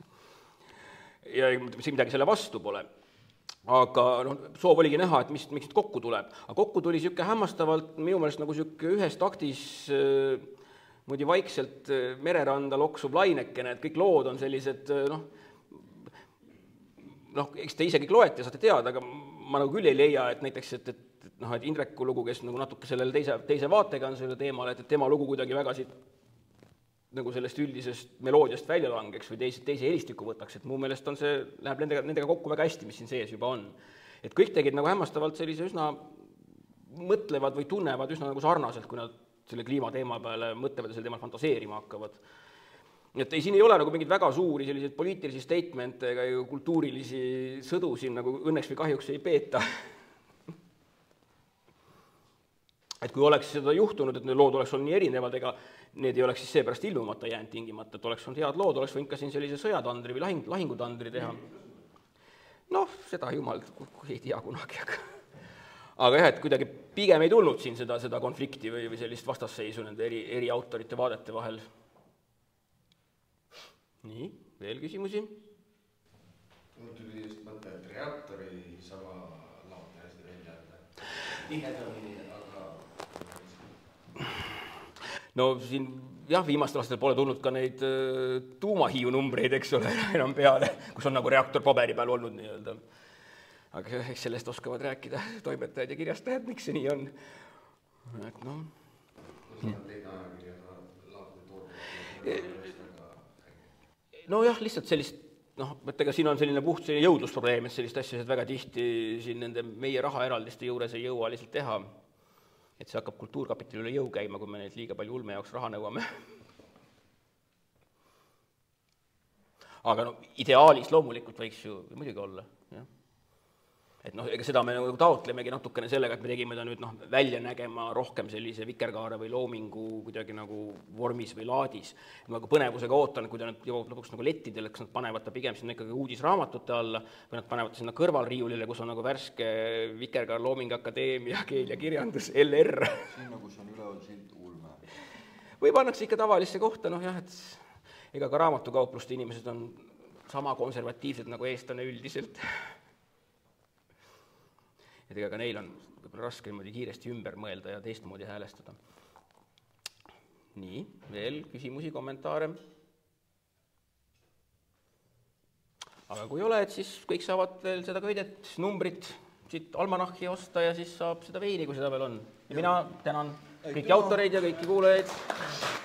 Ja midagi selle vastu pole. Aga soov oligi näha, et miks kokku tuleb. Aga kokku tuli niisugune hämmastavalt minu meelest nagu niisugune ühes taktis muidu vaikselt mereranda loksub lainekene, et kõik lood on sellised, eks te ise kõik loete, saate teada, aga ma nagu küll ei leia, et näiteks, et Indreku lugu, kes nagu natuke sellele teise vaatega on selle teemale, et tema lugu kuidagi väga siit nagu sellest üldisest meloodiast välja langeks või teise helistiku võtaks, et mu meelest on see, läheb nendega kokku väga hästi, mis siin sees juba on. Et kõik tegid nagu hämmastavalt sellise üsna mõtlevad või tunnevad üsna nagu sarnaselt, kui nad selle kliimateema peale mõtlevad ja selle teemal fantaseerima hakkavad. Et siin ei ole nagu mingid väga suuri selliseid poliitilisi statemente ega kultuurilisi sõdu siin nagu õnneks või kahjuks ei peeta. Et kui oleks seda juhtunud, et need lood oleks olnud nii erinevad, ega need ei oleks siis seepärast ilmumata jäänud tingimata, et oleks olnud head lood, oleks võinud ka siin sellise sõjatandri või lahingutandri teha. Seda jumal ei tea kunagi, aga jah, et kuidagi pigem ei tulnud siin seda konflikti või sellist vastasseisu nende eri autorite vaadete vahel. Nii, veel küsimusi? Mul tuli just mõte, et reaktori sama laote hästi välja öelda. Tihedamini, aga... siin viimastel aastatel pole tulnud ka neid tuumahiiu numbreid, eks ole, enam peale, kus on nagu reaktor paberi peal olnud nii-öelda. Aga eks sellest oskavad rääkida toimetajad ja kirjastajad, miks see nii on. Et lihtsalt sellist, et ega siin on selline puht selline jõudlusprobleem, et sellist asja väga tihti siin nende meie rahaeraldiste juures ei jõua lihtsalt teha. et see hakkab kultuurkapitalile jõu käima, kui me neid liiga palju ulme jaoks raha nõuame. Aga no, ideaalis loomulikult võiks ju muidugi olla, jah. Et noh, ega seda me nagu taotlemegi natukene sellega, et me tegime ta nüüd välja nägema rohkem sellise vikerkaare või loomingu kuidagi nagu vormis või laadis. Ma põnevusega ootan, kui ta nüüd jõuab lõpuks nagu lettidele, kas nad panevad ta pigem sinna ikkagi uudisraamatute alla või nad panevad sinna kõrvalriiulile, kus on nagu värske Vikerkaar Looming Akadeemia keel ja kirjandus LR. Sinna, kus on üleval silt ulme. Või pannakse ikka tavalisse kohta, noh jah, et ega ka raamatukaupluste inimesed on sama konservatiivsed nagu eestlane üldiselt. Et ega ka neil on võib-olla raske niimoodi kiiresti ümber mõelda ja teistmoodi häälestada. Nii, veel küsimusi, kommentaare? Aga kui ei ole, et siis kõik saavad veel seda köidet, numbrit, siit almanahhi osta ja siis saab seda veini, kui seda veel on. Ja mina tänan kõiki autoreid ja kõiki kuulajaid.